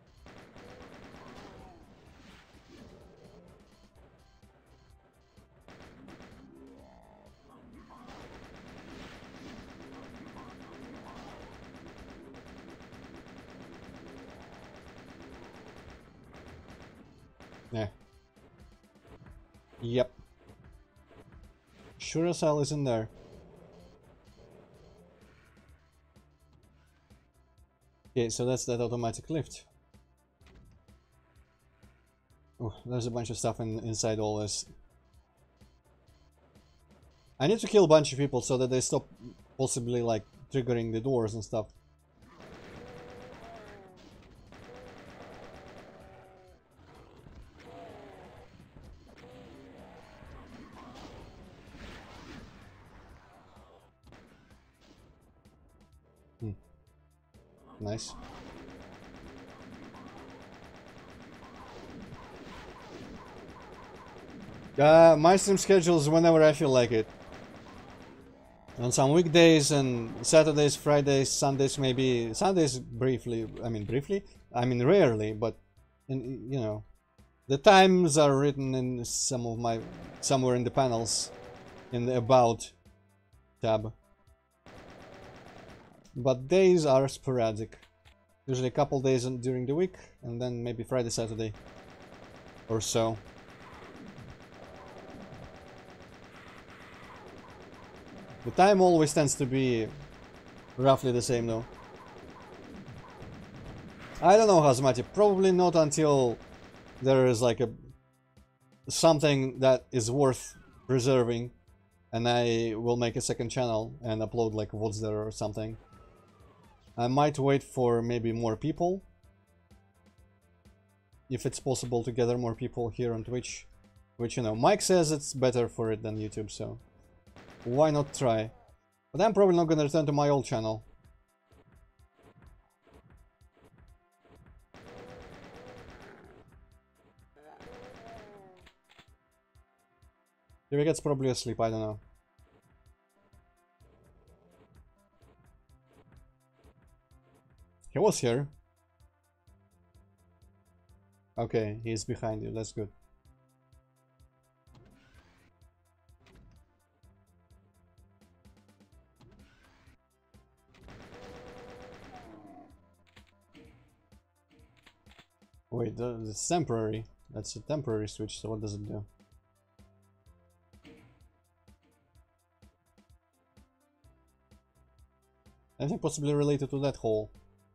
Speaker 1: Yeah. Yep. Sure as hell is in there. Okay, so that's that automatic lift. Oh, there's a bunch of stuff inside all this. I need to kill a bunch of people so that they stop possibly like triggering the doors and stuff. Nice. My stream schedule is whenever I feel like it. On some weekdays and Saturdays, Fridays, Sundays maybe. Sundays briefly. I mean rarely, but you know, the times are written in somewhere in the panels in the About tab. But days are sporadic. Usually a couple days during the week, and then maybe Friday, Saturday, or so. The time always tends to be roughly the same, though. I don't know, Hazmati. Probably not until there is like something that is worth preserving, and I will make a second channel and upload like what's there or something. I might wait for maybe more people, if it's possible to gather more people here on Twitch, which, you know, Mike says it's better for it than YouTube, so why not try? But I'm probably not gonna return to my old channel. Maybe probably asleep, I don't know. He was here. Okay, he's behind you, that's good. Wait, it's temporary. That's a temporary switch, so what does it do? Anything possibly related to that hole?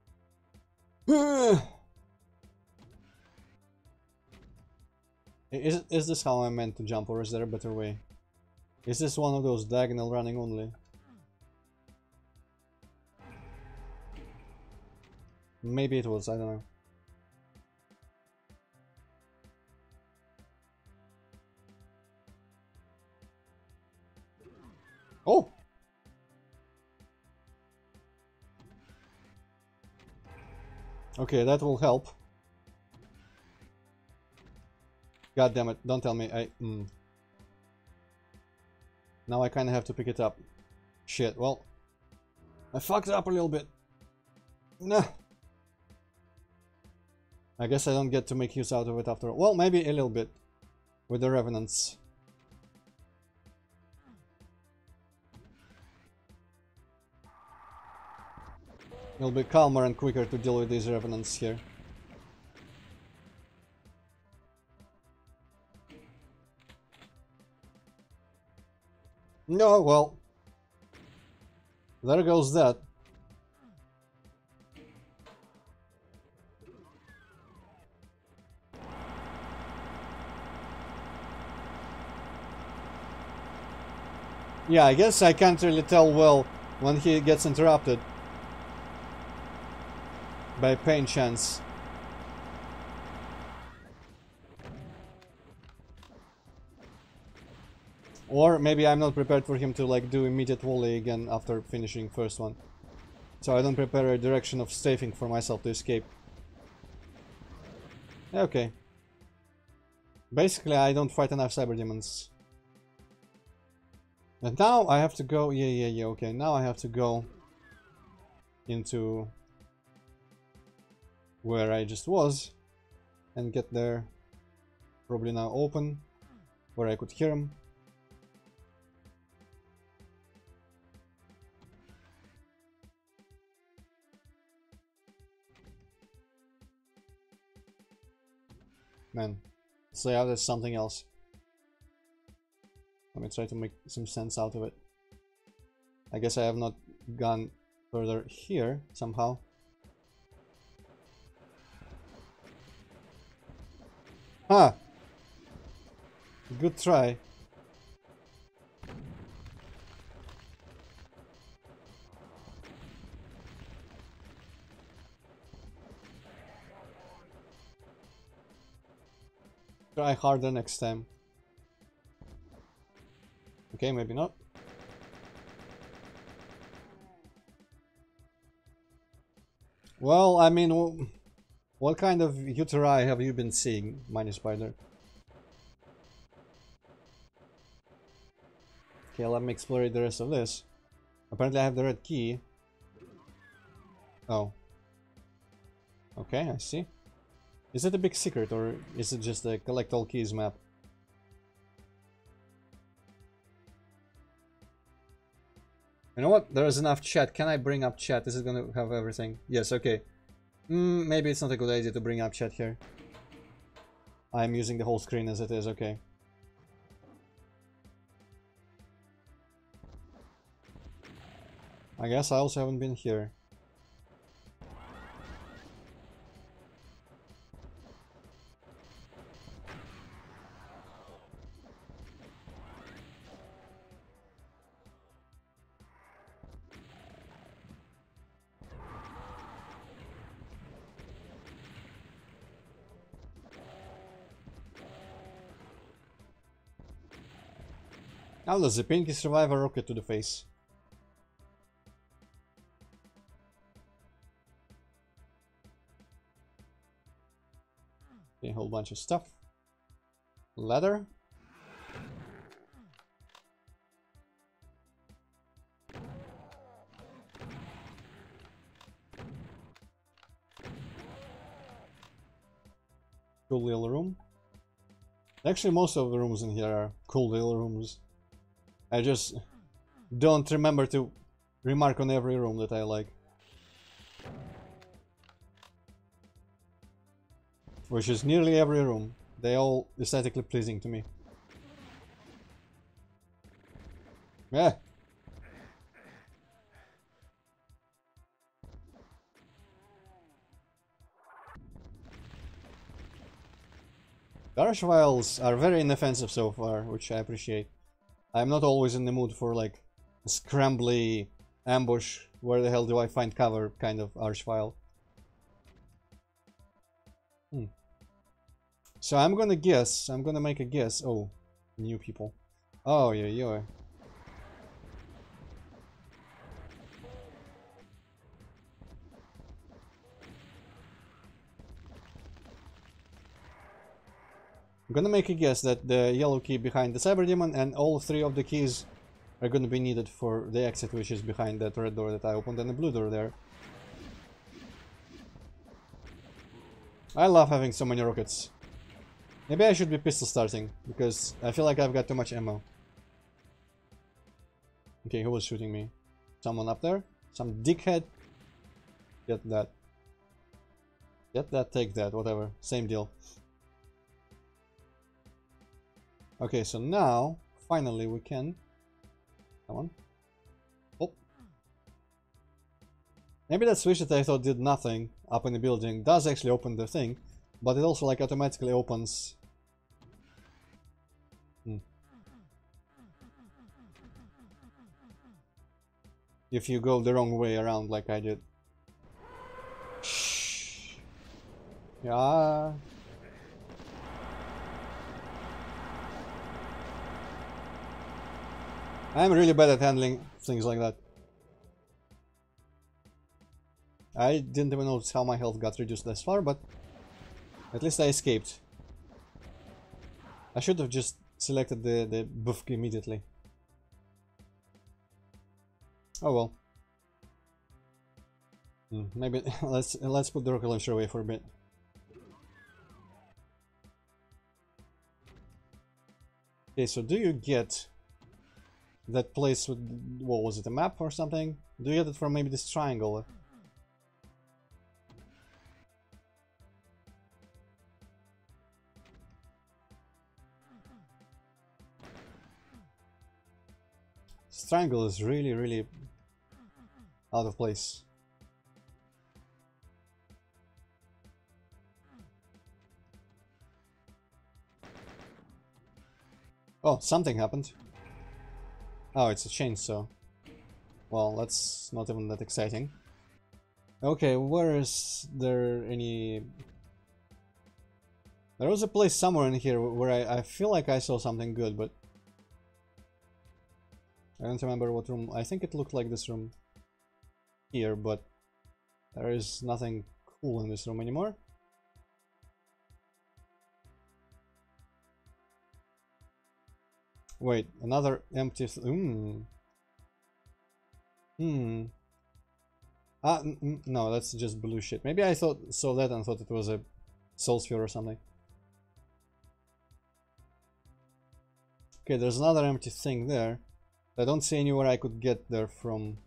Speaker 1: Is this how I'm meant to jump, or is there a better way? Is this one of those diagonal running only? Maybe it was, I don't know. Oh! Okay, that will help. God damn it, don't tell me Now I kinda have to pick it up. Shit, well, I fucked up a little bit. No. I guess I don't get to make use out of it after all. Well, maybe a little bit with the revenants. It'll be calmer and quicker to deal with these revenants here. No, well, there goes that. Yeah, I guess I can't really tell well when he gets interrupted by pain chance. Or maybe I'm not prepared for him to like do immediate volley again after finishing first one. So I don't prepare a direction of strafing for myself to escape. Okay. Basically I don't fight enough cyber demons. And now I have to go, yeah, okay, now I have to go into where I just was and get there, probably now open, where I could hear him. Man, this layout is something else. Let me try to make some sense out of it. I guess I have not gone further here somehow. Ah! Good try. Try harder next time. Okay, maybe not. Well, I mean, what kind of uteri have you been seeing, Mini Spider? Okay, let me explore the rest of this. Apparently I have the red key. Oh. Okay, I see. Is it a big secret or is it just a collect all keys map? You know what? There is enough chat. Can I bring up chat? Is it gonna have everything? Yes, okay. Maybe it's not a good idea to bring up chat here. I'm using the whole screen as it is, okay. I guess I also haven't been here. Now does the Pinky survive a rocket to the face? Okay, a whole bunch of stuff. Leather. Cool little room. Actually, most of the rooms in here are cool little rooms. I just don't remember to remark on every room that I like. Which is nearly every room. They all aesthetically pleasing to me. Yeah. The archviles are very inoffensive so far, which I appreciate. I'm not always in the mood for like a scrambly ambush, where the hell do I find cover kind of archvile. So I'm gonna guess, I'm gonna make a guess. Oh, new people. Oh, yeah. I'm gonna make a guess that the yellow key behind the Cyber Demon and all three of the keys are gonna be needed for the exit, which is behind that red door that I opened and the blue door there. I love having so many rockets. Maybe I should be pistol starting, because I feel like I've got too much ammo. Okay, who was shooting me? Someone up there? Some dickhead? Get that. Get that, take that, whatever. Same deal. Okay, so now, finally we can... Come on. Oh. Maybe that switch that I thought did nothing up in the building does actually open the thing, but it also like automatically opens... If you go the wrong way around like I did. Shh. Yeah. I'm really bad at handling things like that. I didn't even notice how my health got reduced this far, but at least I escaped. I should have just selected the buff immediately. Oh well. Maybe let's put the rocket launcher away for a bit. Okay, so do you get that place with, what was it, a map or something? Do you get it from maybe this triangle? This triangle is really out of place. Oh, something happened. Oh, it's a chainsaw. Well, that's not even that exciting. Okay, where is there any... There was a place somewhere in here where I feel like I saw something good, but... I don't remember what room. I think it looked like this room here, but there is nothing cool in this room anymore. Wait, another empty... no, that's just blue shit. Maybe I saw that and thought it was a soul sphere or something. Okay, there's another empty thing there. I don't see anywhere I could get there from.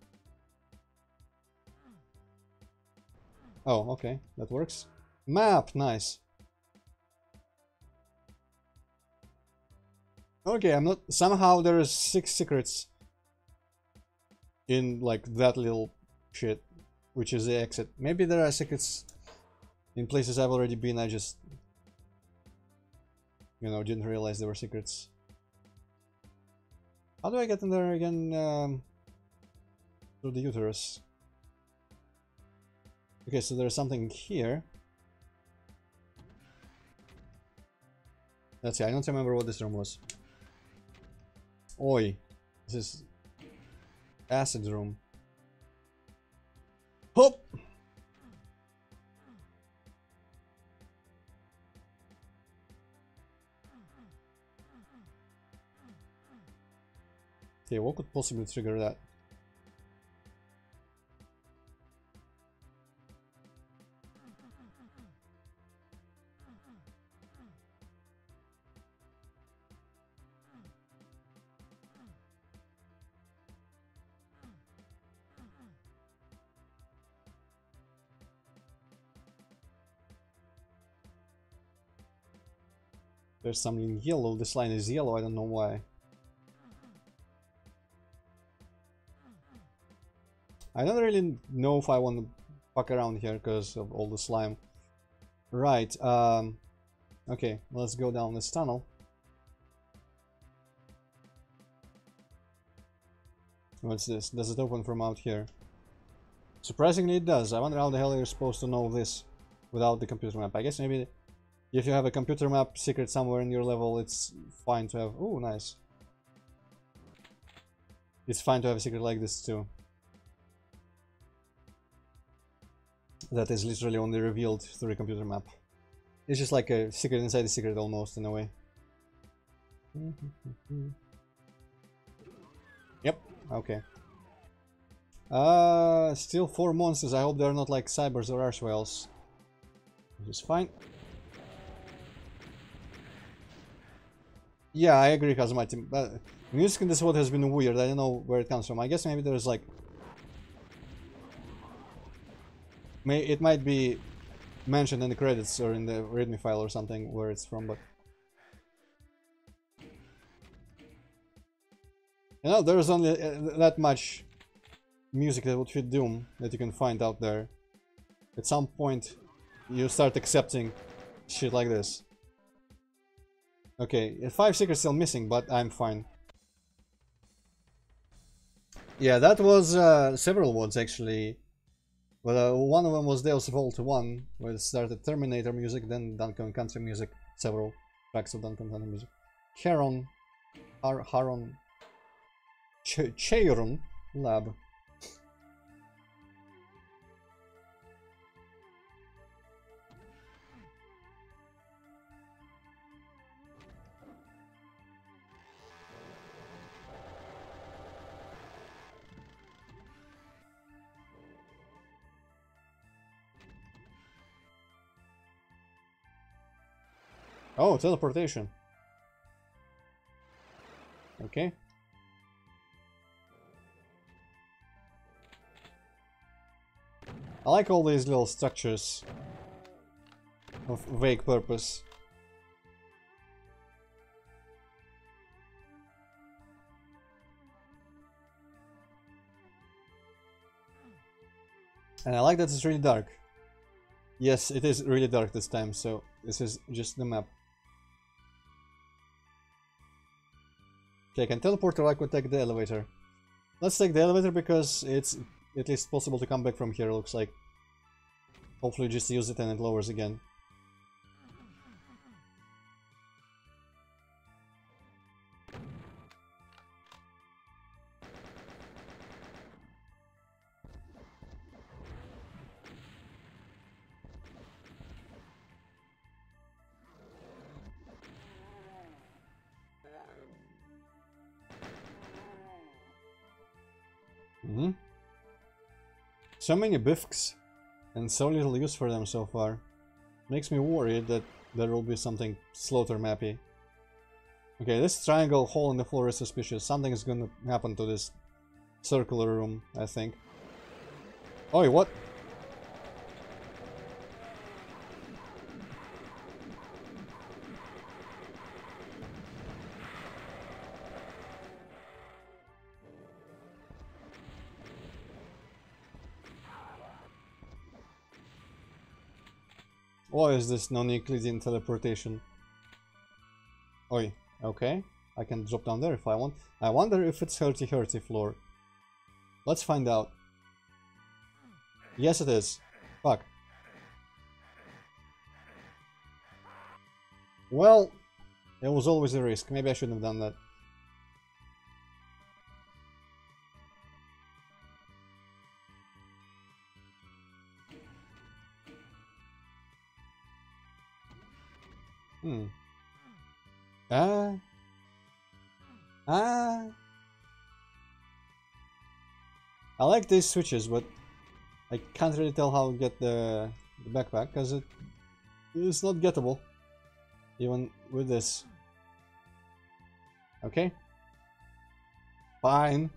Speaker 1: Oh, okay, that works. Map, nice. Okay, I'm not... Somehow there is 6 secrets in, like, that little shit, which is the exit. Maybe there are secrets in places I've already been, I just... You know, didn't realize there were secrets. How do I get in there again? Through the uterus. Okay, so there's something here. Let's see, I don't remember what this room was. Oi, this is acid room. Hop! Okay, what could possibly trigger that? There's something yellow. This line is yellow, I don't know why. I don't really know if I want to fuck around here because of all the slime. Right, okay, let's go down this tunnel. What's this? Does it open from out here? Surprisingly it does. I wonder how the hell you're supposed to know this without the computer map. I guess maybe if you have a computer map secret somewhere in your level, it's fine to have... Oh, nice. It's fine to have a secret like this too. That is literally only revealed through a computer map. It's just like a secret inside a secret almost, in a way. Yep, okay. Still 4 monsters. I hope they're not like cybers or archwells. Which is fine. Yeah, I agree, Kazumati. But music in this world has been weird. I don't know where it comes from. I guess maybe there's like... It might be mentioned in the credits or in the readme file or something where it's from, but... You know, there's only that much music that would fit Doom that you can find out there. At some point, you start accepting shit like this. Okay, 5 secrets still missing, but I'm fine. Yeah, that was several ones actually. But one of them was Deus Vault 1, where it started Terminator music, then Donkey Country music, several tracks of Donkey Country music. Charon Lab. Oh, teleportation. Okay. I like all these little structures of vague purpose. And I like that it's really dark. Yes, it is really dark this time, so this is just the map. Okay, I can teleport or I could take the elevator. Let's take the elevator because it's at least possible to come back from here, looks like. Hopefully just use it and it lowers again. So many Bifks and so little use for them so far. Makes me worried that there will be something slaughter mappy. Okay, this triangle hole in the floor is suspicious. Something is gonna happen to this circular room, I think. Oh, what? What is this non-Euclidean teleportation? Oi, okay. I can drop down there if I want. I wonder if it's Hurty floor. Let's find out. Yes, it is. Fuck. Well, it was always a risk. Maybe I shouldn't have done that. I like these switches, but I can't really tell how to get the backpack, because it's not gettable, even with this. Okay. Fine.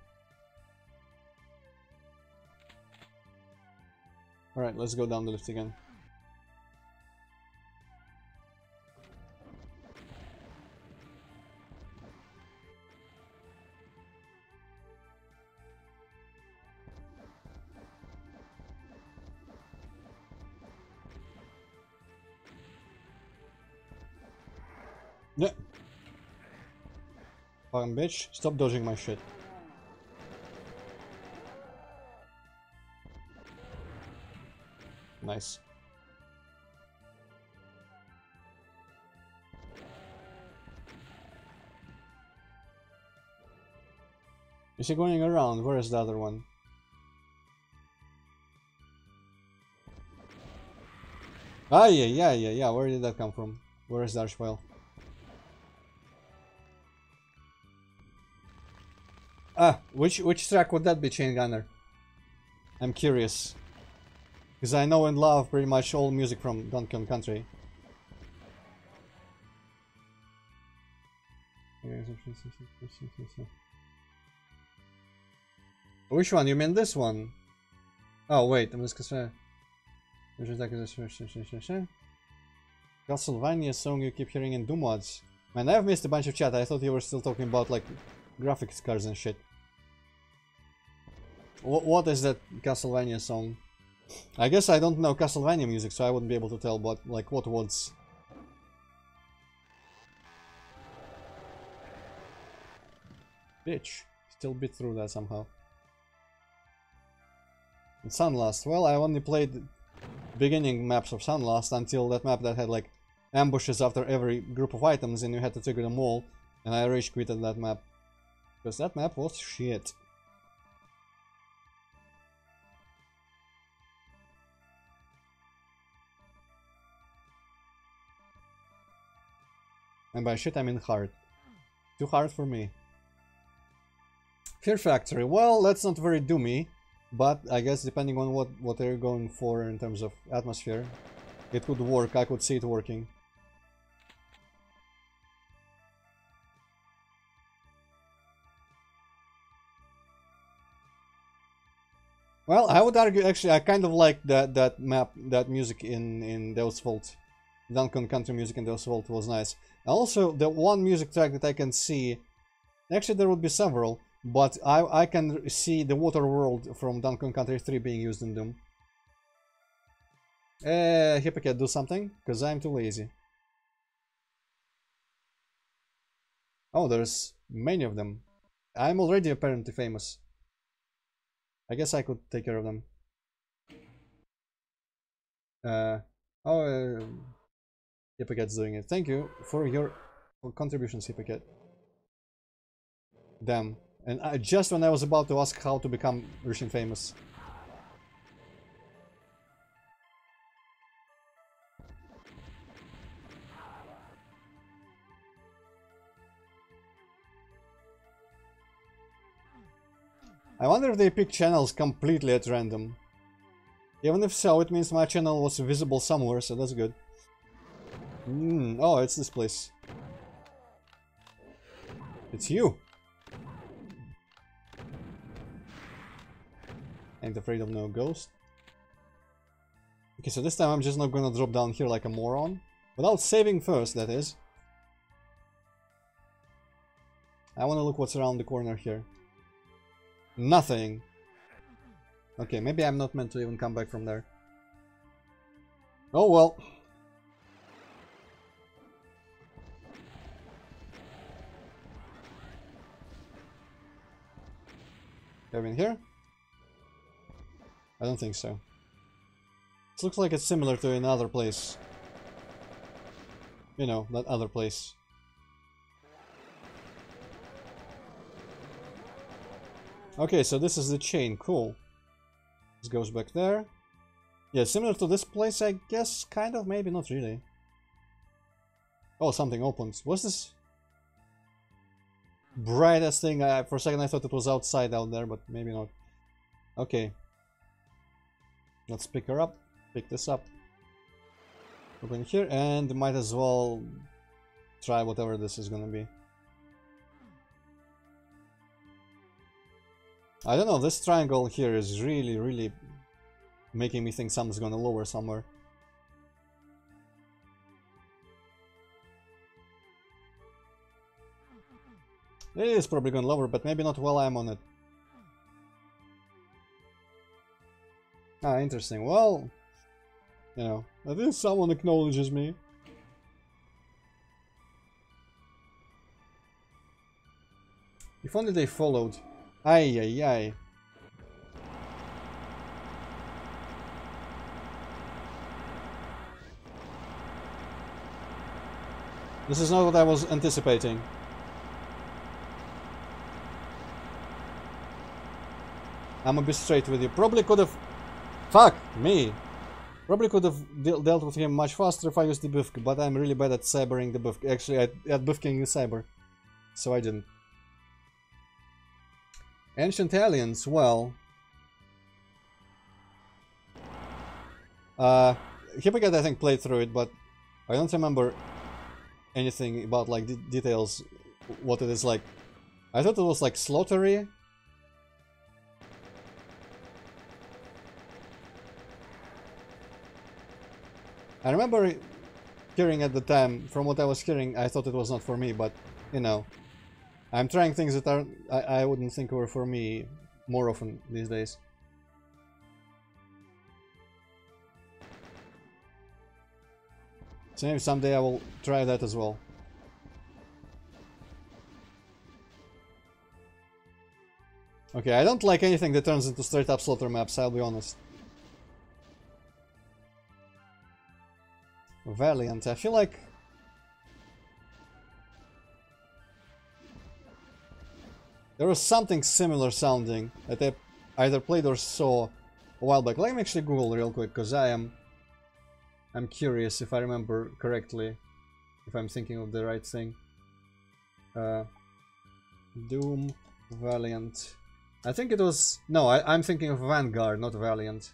Speaker 1: Alright, let's go down the lift again. Yeah. Fucking bitch, stop dodging my shit. Nice. Is he going around? Where is the other one? Ah, yeah. Where did that come from? Where is the Archvile? Ah, which track would that be, Chain Gunner? I'm curious. Because I know and love pretty much all music from Donkey Kong Country. Which one? You mean this one? Oh wait, I'm just gonna say Castlevania song you keep hearing in Doom mods. Man, I've missed a bunch of chat. I thought you were still talking about like graphics cards and shit. What is that Castlevania song? I guess I don't know Castlevania music, so I wouldn't be able to tell. But like, what was? Bitch, still bit through that somehow. And Sunlast. Well, I only played beginning maps of Sunlast until that map that had like ambushes after every group of items and you had to trigger them all, and I rage quitted that map. Because that map was shit. And by shit I mean hard. Too hard for me. Fear Factory. Well, that's not very doomy, but I guess depending on what they're going for in terms of atmosphere, it could work. I could see it working. Well, I would argue actually I kind of like that map, that music in Deus Vult. Donkey Kong Country music in Deus Vult was nice. Also, the one music track that I can see, actually there would be several, but I can see the water world from Donkey Kong Country 3 being used in Doom. Hippocat, do something, because I'm too lazy. Oh, there's many of them. I'm already apparently famous. I guess I could take care of them. Hippocat's doing it. Thank you for your contributions, Hippocat. Damn. And just when I was about to ask how to become rich and famous. I wonder if they pick channels completely at random. Even if so, it means my channel was visible somewhere, so that's good. Oh, it's this place. It's you. Ain't afraid of no ghost. Okay, so this time I'm just not gonna drop down here like a moron. Without saving first, that is. I wanna look what's around the corner here. Nothing. Okay, maybe I'm not meant to even come back from there. Oh well. Have in here? I don't think so. This looks like it's similar to another place. You know, that other place. Okay, so this is the chain. Cool. This goes back there. Yeah, similar to this place, I guess. Kind of, maybe not really. Oh, something opens. What's this? Brightest thing. For a second I thought it was outside out there, but maybe not. Okay. Let's pick her up. Pick this up. Open here, and might as well try whatever this is gonna be. I don't know, this triangle here is really making me think something's gonna lower somewhere. It is probably gonna lower, but maybe not while I'm on it. Ah, interesting. Well, you know, at least someone acknowledges me. If only they followed. Ay, ay, ay. This is not what I was anticipating. I'm gonna be straight with you. Probably could have... Fuck me! Probably could have dealt with him much faster if I used the Bufk, but I'm really bad at cybering the Bufk. Actually, at Bufking the cyber. So I didn't. Ancient aliens, well... Hypocat I think played through it, but I don't remember anything about like details, what it is like. I thought it was like slaughtery. I remember hearing at the time, from what I was hearing, I thought it was not for me, but, you know, I'm trying things that are I wouldn't think were for me more often these days. So maybe someday I will try that as well. Okay, I don't like anything that turns into straight up slaughter maps, I'll be honest. Valiant, I feel like... there was something similar sounding that I either played or saw a while back. Let me actually Google real quick, because I'm curious if I remember correctly, if I'm thinking of the right thing. Doom, Valiant... I think it was... no, I'm thinking of Vanguard, not Valiant.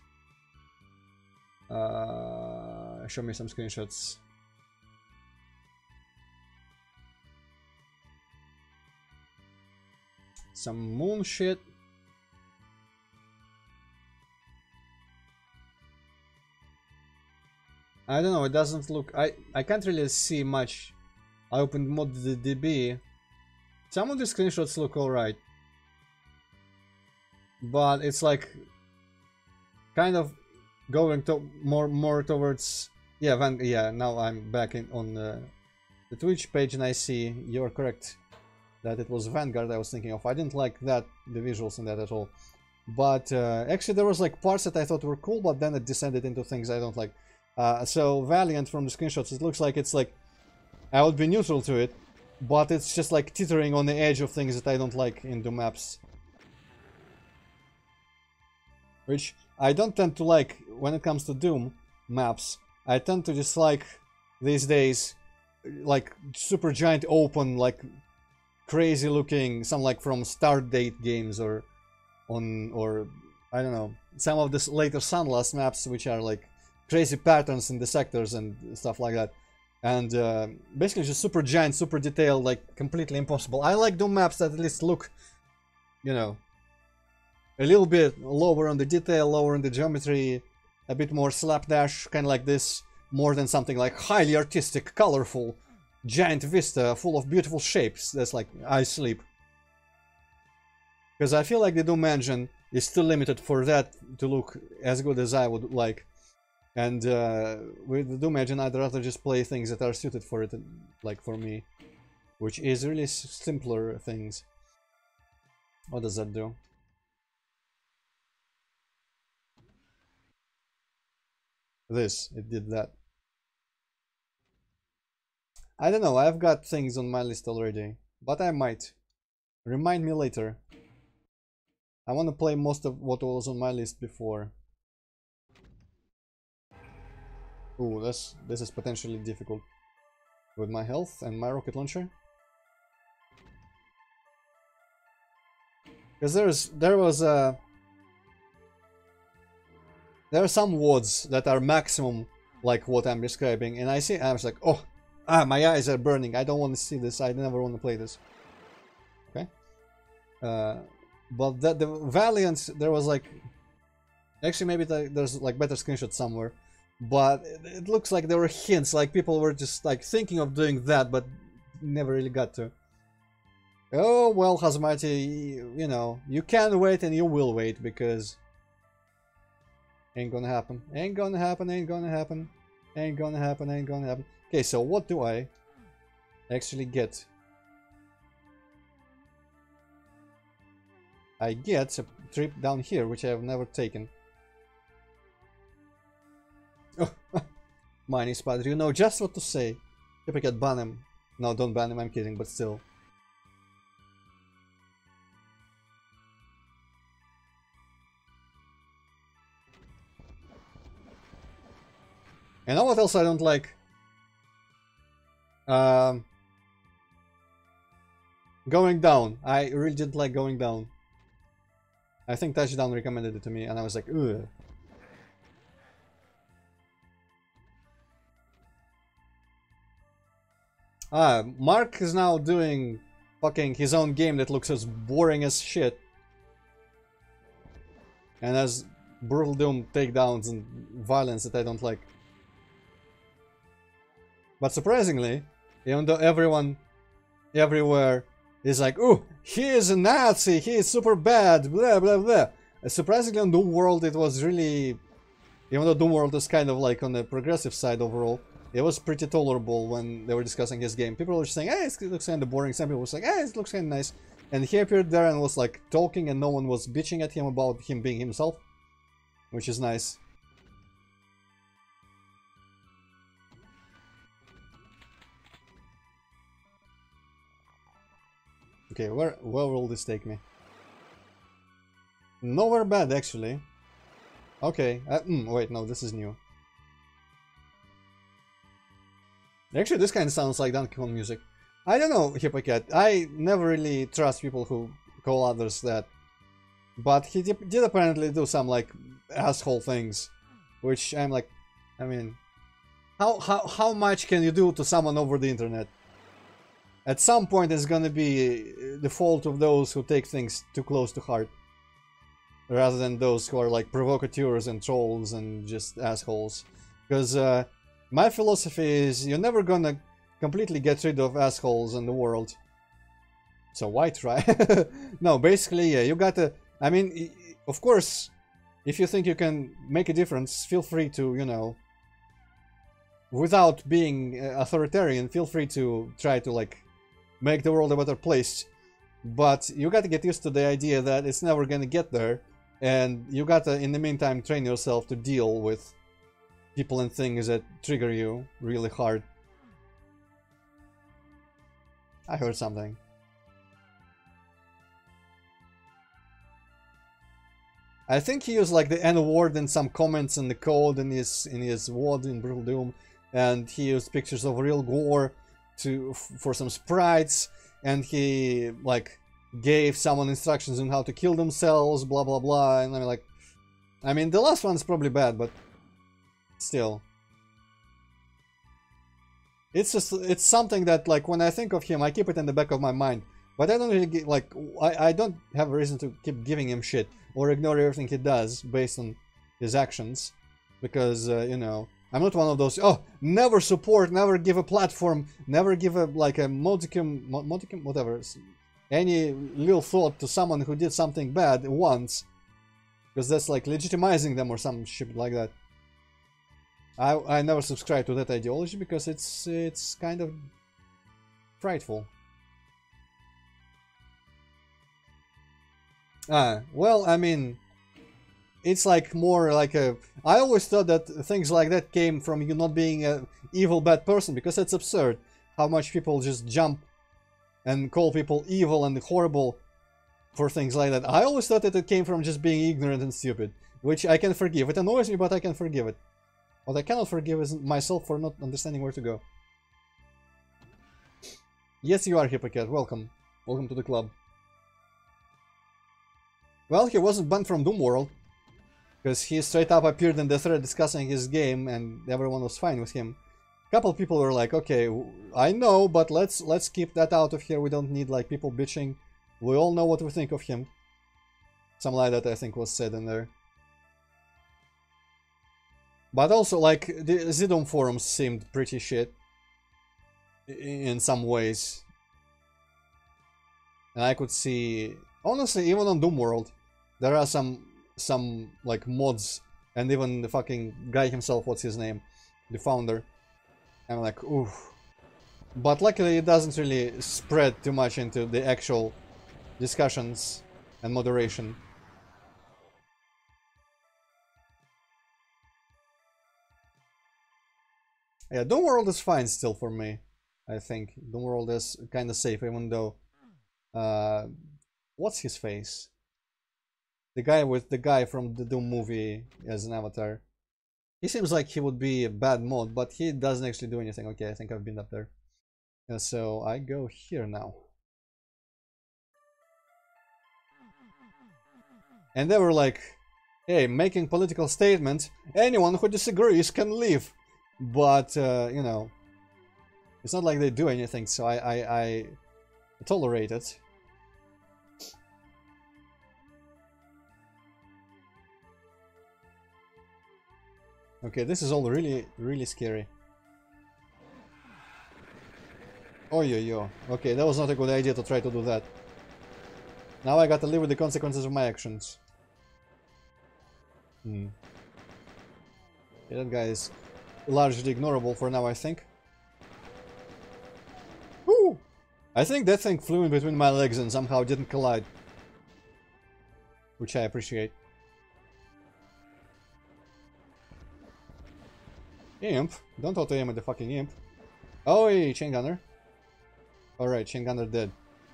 Speaker 1: Show me some screenshots. Some moon shit. I don't know, it doesn't look... I can't really see much. I opened mod.db. Some of the screenshots look alright. But it's like... kind of going to more towards... yeah, now I'm back on the Twitch page and I see you're correct that it was Vanguard I was thinking of. I didn't like that, the visuals in that at all. But actually there was like parts that I thought were cool, but then it descended into things I don't like. So Valiant, from the screenshots, it looks like it's like... I would be neutral to it, but it's just like teetering on the edge of things that I don't like in the maps. Which I don't tend to like when it comes to Doom maps. I tend to dislike these days like super giant open, like crazy looking, some like from Stardate games or I don't know, some of the later Sunlast maps which are like crazy patterns in the sectors and stuff like that. And basically just super giant, super detailed, like completely impossible. I like Doom maps that at least look, you know, a little bit lower on the detail, lower on the geometry, a bit more slapdash, kind of like this, more than something like highly artistic, colorful, giant vista full of beautiful shapes. That's like, I sleep. Because I feel like the Doom engine is still limited for that to look as good as I would like. And with the Doom engine, I'd rather just play things that are suited for it, like for me. Which is really simpler things. What does that do? This, it did that. I don't know, I've got things on my list already, but I might. Remind me later. I want to play most of what was on my list before. Ooh, this is potentially difficult. With my health and my rocket launcher. Because there are some WODs that are maximum like what I'm describing, and I was like, oh, my eyes are burning, I don't want to see this, I never want to play this. Okay. But the Valiant, there was like... Actually, maybe there's like better screenshots somewhere. But it looks like there were hints, like people were just like thinking of doing that, but never really got to. Oh, well, Hazmati, you know, you can wait and you will wait, because... ain't gonna happen. Ain't gonna happen, ain't gonna happen. Ain't gonna happen, ain't gonna happen. Okay, so what do I actually get? I get a trip down here, which I have never taken. Oh, Mining Spider, you know just what to say. If I can ban him. No, don't ban him, I'm kidding, but still. You know what else I don't like? Going down. I really didn't like going down. I think Touchdown recommended it to me, and I was like, ugh. Mark is now doing fucking his own game that looks as boring as shit. And has brutal doom takedowns and violence that I don't like. But surprisingly, even though everyone everywhere is like, "Ooh, he is a Nazi, he is super bad, blah blah blah." Surprisingly on Doom World it was really, even though Doom World is kind of like on the progressive side overall, it was pretty tolerable when they were discussing his game. People were just saying, "Hey, it looks kind of boring." Some people were saying, "Hey, it looks kind of nice." And he appeared there and was like talking, and no one was bitching at him about him being himself, which is nice. Okay, where will this take me? Nowhere bad, actually. Okay, wait, no, this is new. Actually, this kind of sounds like Donkey Kong music. I don't know, Hippocat. I never really trust people who call others that. But he did apparently do some, like, asshole things. Which I'm like, I mean... How much can you do to someone over the internet? At some point it's gonna be the fault of those who take things too close to heart. Rather than those who are like provocateurs and trolls and just assholes. Because my philosophy is you're never gonna completely get rid of assholes in the world. So why try? No, basically, yeah, you gotta... I mean, of course, if you think you can make a difference, feel free to, you know... Without being authoritarian, feel free to try to, like, make the world a better place. But you gotta get used to the idea that it's never gonna get there. And you gotta, in the meantime, train yourself to deal with people and things that trigger you really hard. I heard something. I think he used like the N-word in some comments in the code in his WOD in Brutal Doom, and he used pictures of real gore for some sprites, and he like gave someone instructions on how to kill themselves, blah blah blah, and I'm like, I mean the last one's probably bad, but still. It's just, it's something that like when I think of him I keep it in the back of my mind, but I don't really get, like, I don't have a reason to keep giving him shit or ignore everything he does based on his actions, because you know, I'm not one of those, oh, never support, never give a platform, never give a, like, a modicum, whatever, any little thought to someone who did something bad once, because that's like legitimizing them or some shit like that. I never subscribe to that ideology because it's kind of frightful. Well, I mean, it's like more like a... I always thought that things like that came from you not being an evil bad person, because it's absurd how much people just jump and call people evil and horrible for things like that. I always thought that it came from just being ignorant and stupid, which I can forgive. It annoys me, but I can forgive it. What I cannot forgive is myself for not understanding where to go. Yes, you are, Hippocat. Welcome. Welcome to the club. Well, he wasn't banned from Doom World, because he straight up appeared in the thread discussing his game, and everyone was fine with him. A couple people were like, okay, I know, but let's keep that out of here. We don't need like people bitching. We all know what we think of him. Something like that, I think, was said in there. But also, like, the Zidom forums seemed pretty shit in some ways. And I could see, honestly, even on Doom World, there are some like mods, and even the fucking guy himself, what's his name, the founder. I'm like, ooh. But luckily it doesn't really spread too much into the actual discussions and moderation. Yeah, Doom World is fine still for me, I think. Doom World is kind of safe, even though... what's his face? The guy with the guy from the Doom movie as an avatar. He seems like he would be a bad mod, but he doesn't actually do anything. Okay, I think I've been up there. So I go here now. And they were like, hey, making political statements, anyone who disagrees can leave. But, you know, It's not like they do anything, so I tolerate it. Okay, this is all really, really scary. Oh, yo. Okay, that was not a good idea to try to do that. Now I gotta live with the consequences of my actions. Yeah, that guy is largely ignorable for now, I think. Woo! I think that thing flew in between my legs and somehow didn't collide. Which I appreciate. Imp? Don't auto-aim at the fucking imp. Oh, hey, chain gunner. Alright, chain gunner dead.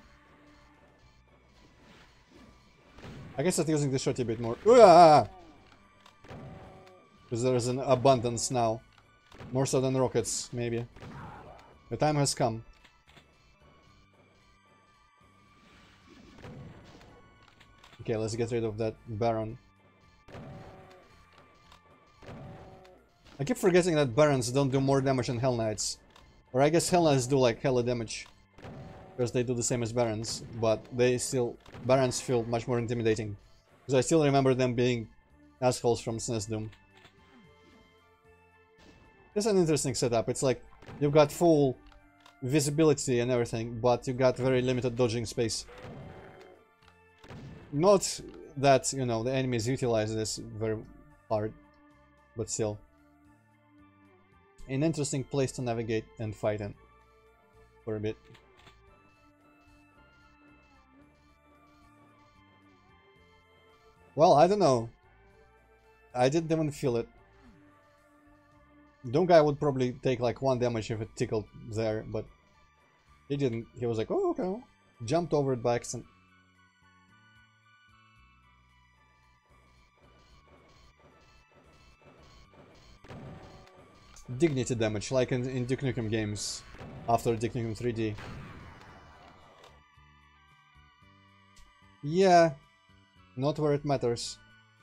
Speaker 1: I guess I'm using the shot a bit more. Because there is an abundance now. More so than rockets, maybe. The time has come. Okay, let's get rid of that Baron. I keep forgetting that Barons don't do more damage than Hell Knights. Or I guess Hell Knights do like hella damage. Because they do the same as Barons. But they still... Barons feel much more intimidating. Because I still remember them being assholes from SNES Doom. It's an interesting setup. It's like you've got full visibility and everything, but you got very limited dodging space. Not that, you know, the enemies utilize this very hard, but still. An interesting place to navigate and fight in for a bit. Well, I don't know. I didn't even feel it. Doom guy would probably take like 1 damage if it tickled there, but he didn't. He was like, oh, okay. Jumped over it by accident. Dignity damage, like in Duke Nukem games, after Duke Nukem 3D. Yeah, not where it matters.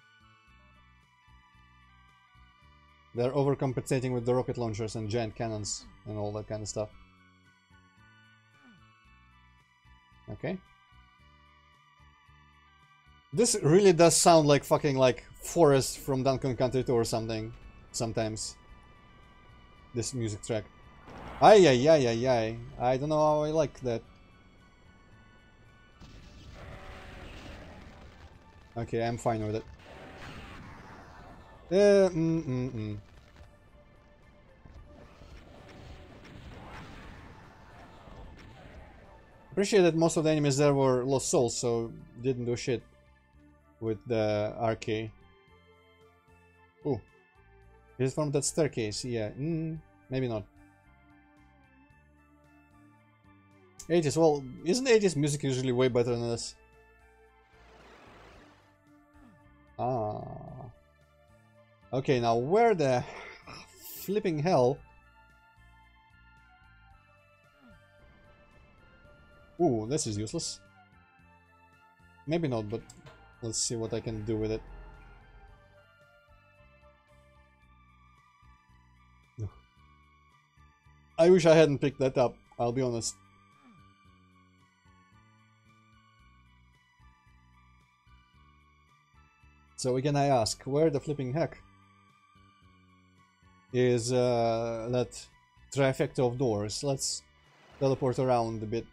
Speaker 1: They're overcompensating with the rocket launchers and giant cannons and all that kind of stuff. Okay. This really does sound like fucking like Forest from Donkey Kong Country 2 or something, sometimes. This music track. Ay. I don't know how I like that. Okay, I'm fine with it. Appreciate that most of the enemies there were lost souls, so didn't do shit with the RK. Ooh. Is it from that staircase? Yeah. Maybe not. 80s. Well, isn't 80s music usually way better than this? Ah. Okay, now where the flipping hell? Ooh, this is useless. Maybe not, but let's see what I can do with it. I wish I hadn't picked that up, I'll be honest. So again I ask, where the flipping heck is that trifecta of doors? Let's teleport around a bit.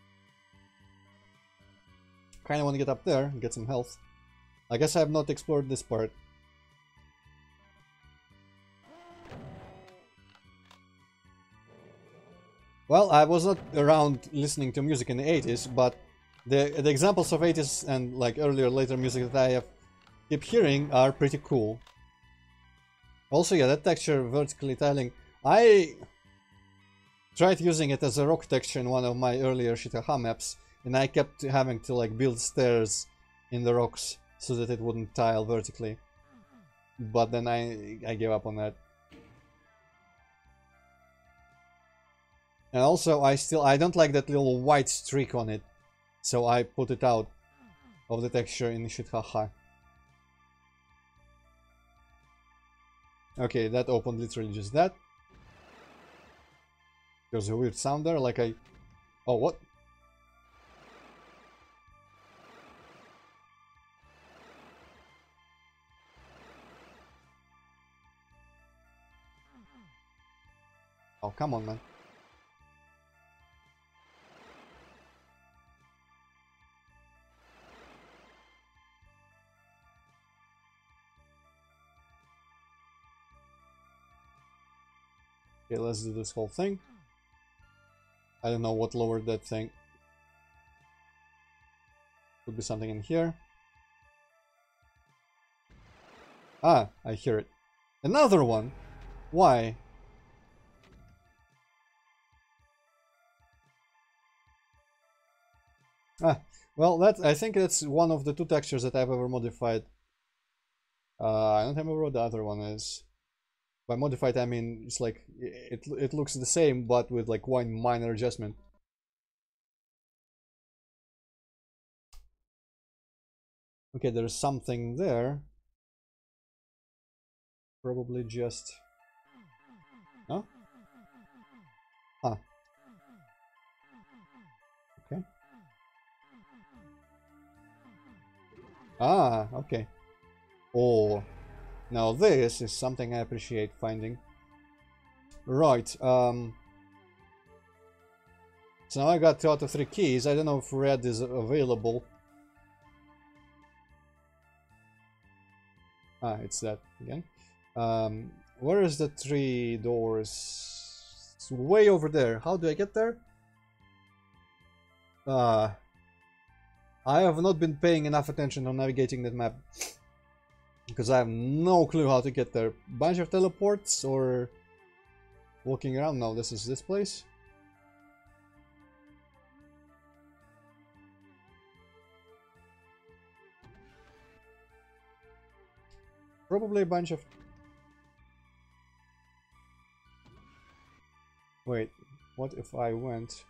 Speaker 1: Kinda wanna get up there and get some health. I guess I have not explored this part. Well, I was not around listening to music in the 80s, but the examples of 80s and like earlier, later music that I have keep hearing are pretty cool. Also, yeah, that texture, vertically tiling, I tried using it as a rock texture in one of my earlier Shitaha maps, and I kept having to like build stairs in the rocks so that it wouldn't tile vertically. But then I gave up on that. And also, I don't like that little white streak on it, so I put it out of the texture in Shitaha. Okay, that opened literally just that. There's a weird sound there, like I... Oh, what? Oh, come on, man. Okay, let's do this whole thing. I don't know what lowered that thing. Could be something in here. Ah, I hear it. Another one! Why? Ah, well, I think that's one of the two textures that I've ever modified. I don't remember what the other one is. By modified, I mean it's like it looks the same, but with like one minor adjustment. Okay, there's something there. Probably just... Huh? Huh. Okay. Ah, okay. Oh, now this is something I appreciate finding. Right, so now I got 2 out of 3 keys. I don't know if red is available. Ah, it's that again. Where is the 3 doors? It's way over there. How do I get there? I have not been paying enough attention on navigating that map. Because I have no clue how to get there. Bunch of teleports or walking around? No, this is this place. Probably a bunch of... Wait, what if I went...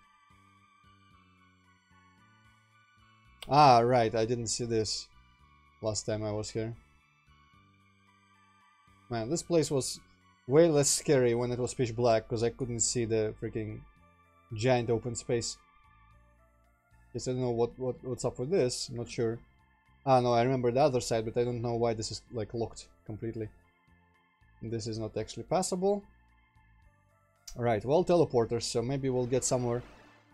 Speaker 1: Ah, right, I didn't see this last time I was here. Man, this place was way less scary when it was pitch black, because I couldn't see the freaking giant open space. Guess I don't know what's up with this, I'm not sure. Ah, no, I remember the other side, but I don't know why this is, like, locked completely. This is not actually passable. Alright, well, teleporters, so maybe we'll get somewhere.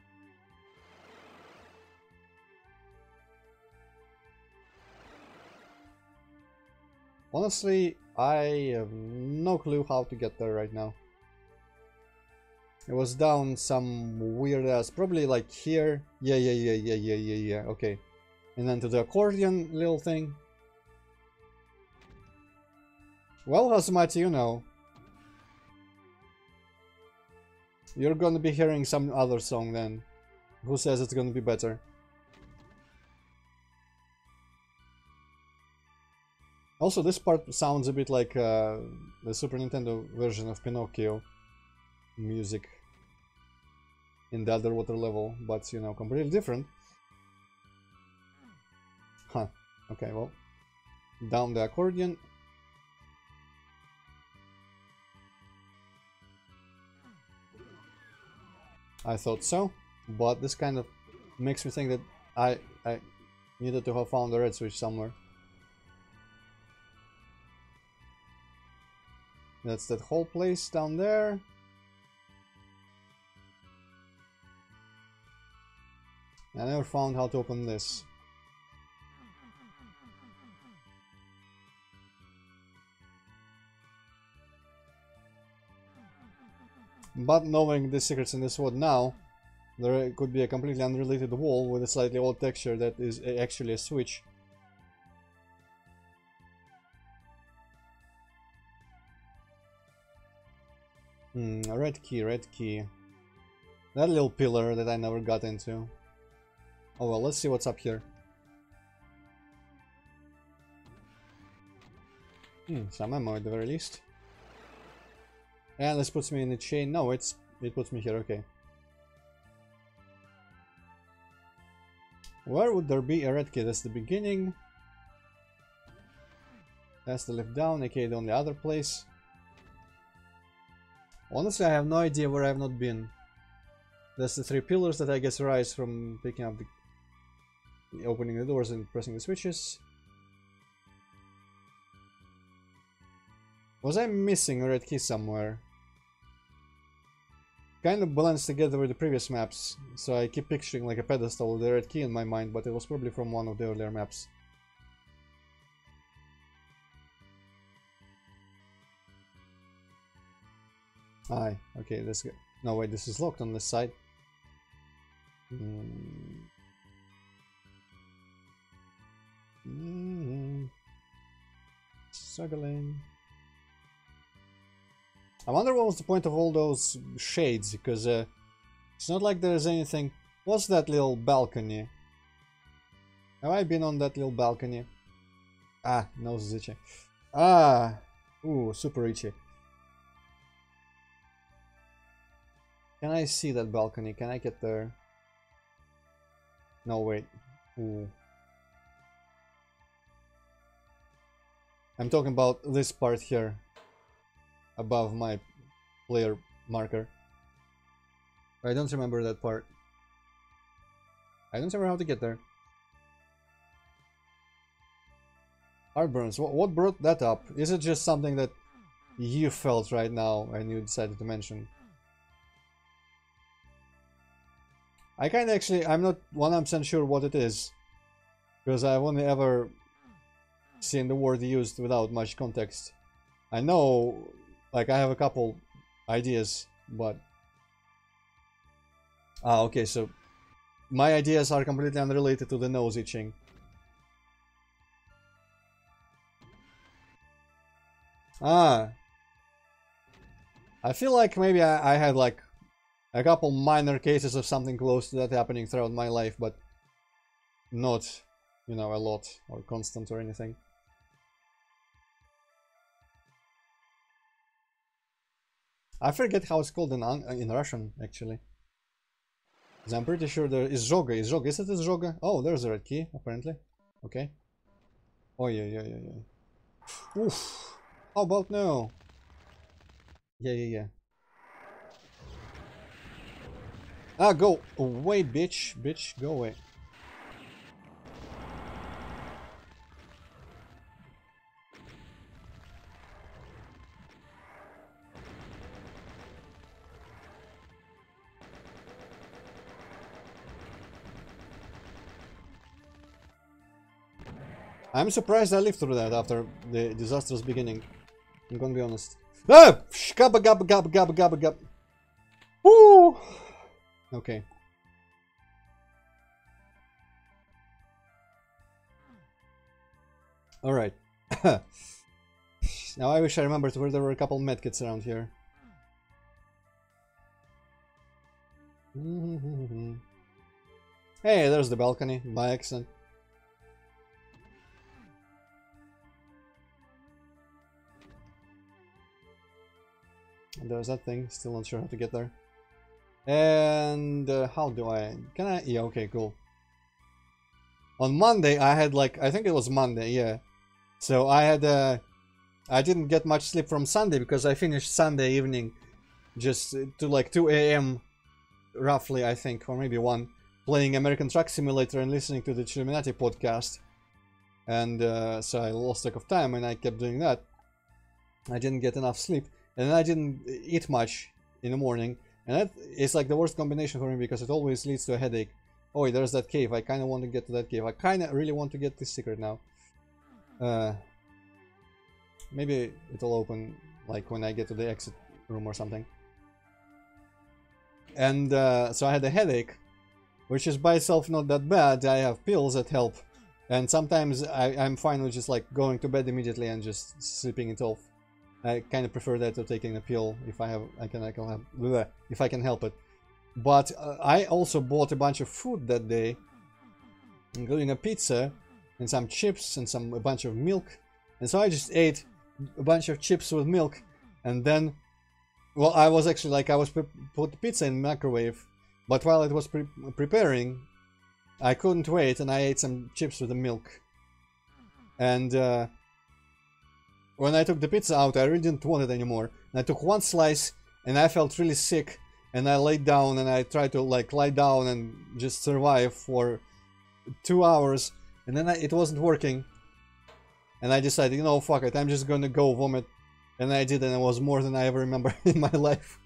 Speaker 1: Honestly, I have no clue how to get there right now. It was down some weird ass, probably like here. Yeah, okay. And then to the accordion little thing. Well, Hazmati, you know. You're gonna be hearing some other song then. Who says it's gonna be better? Also, this part sounds a bit like the Super Nintendo version of Pinocchio music in the underwater level, but, you know, completely different. Huh. Okay, well, down the accordion. I thought so, but this kind of makes me think that I needed to have found the red switch somewhere. That's that whole place down there. I never found how to open this. But knowing the secrets in this world now, there could be a completely unrelated wall with a slightly old texture that is actually a switch. A red key, red key. That little pillar that I never got into. Oh well, let's see what's up here. Some ammo at the very least. And this puts me in the chain. No, it puts me here, okay. Where would there be a red key? That's the beginning. That's the lift down, aka the only other place. Honestly, I have no idea where I have not been. That's the 3 pillars that I guess rise from picking up opening the doors and pressing the switches. Was I missing a red key somewhere? Kind of blends together with the previous maps, so I keep picturing like a pedestal with the red key in my mind, but it was probably from one of the earlier maps. Aye, okay, let's go. No, wait, this is locked on this side. Struggling. I wonder what was the point of all those shades, because it's not like there's anything... What's that little balcony? Have I been on that little balcony? Ah, nose is itchy. Ah! Ooh, super itchy. Can I see that balcony? Can I get there? No, wait. Ooh. I'm talking about this part here. Above my player marker. I don't remember that part. I don't remember how to get there. Heartburns. What brought that up? Is it just something that you felt right now and you decided to mention? I kinda actually, I'm not 100% sure what it is. Because I've only ever seen the word used without much context. I know, like, I have a couple ideas, but... Ah, okay, so... My ideas are completely unrelated to the nose itching. Ah. I feel like maybe I had, like, a couple minor cases of something close to that happening throughout my life, but... Not, you know, a lot, or constant or anything. I forget how it's called in Russian, actually. Because I'm pretty sure there is Zhoga. Is it Zhoga? Oh, there's a red key, apparently. Okay. Oh, yeah. Oof. How about no? Yeah. Ah, go away, bitch. Bitch, go away. I'm surprised I lived through that after the disastrous beginning. I'm gonna be honest. Ah! Gabba gabba. Woo! Okay. Alright. Now I wish I remembered where there were a couple medkits around here. Hey, there's the balcony, by accident. There's that thing, still not sure how to get there. And how do I... Can I... Yeah, okay, cool. On Monday I had like... I think it was Monday, yeah. So I had... I didn't get much sleep from Sunday because I finished Sunday evening just to like 2 AM roughly, I think, or maybe 1, playing American Truck Simulator and listening to the Illuminati podcast. And so I lost track of time and I kept doing that. I didn't get enough sleep. And then I didn't eat much in the morning. And that is like the worst combination for me because it always leads to a headache. Oh, there's that cave. I kind of want to get to that cave. I kind of really want to get this secret now. Maybe it'll open like when I get to the exit room or something. And so I had a headache, which is by itself not that bad. I have pills that help. And sometimes I'm fine with just like going to bed immediately and just sleeping it off. I kind of prefer that to taking a pill if I can help it. But I also bought a bunch of food that day, including a pizza and some chips and a bunch of milk. And so I just ate a bunch of chips with milk, and then, well, I was actually like, I was put the pizza in the microwave, but while it was preparing, I couldn't wait, and I ate some chips with the milk. And when I took the pizza out, I really didn't want it anymore. And I took one slice, and I felt really sick. and I laid down and I tried to like lie down and just survive for 2 hours, and then it wasn't working, and I decided, you know, fuck it, I'm just gonna go vomit, and I did, and it was more than I ever remember in my life.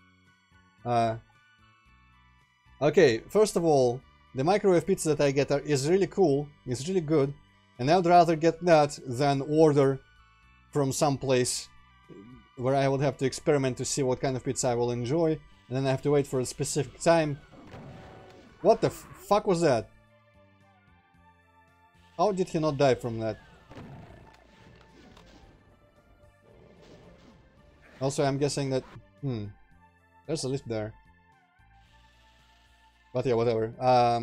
Speaker 1: Okay, first of all, the microwave pizza that I get is really cool, it's really good, and I'd rather get that than order from some place where I would have to experiment to see what kind of pizza I will enjoy, and then I have to wait for a specific time. What the fuck was that? How did he not die from that? Also, I'm guessing that... there's a lift there. But yeah, whatever.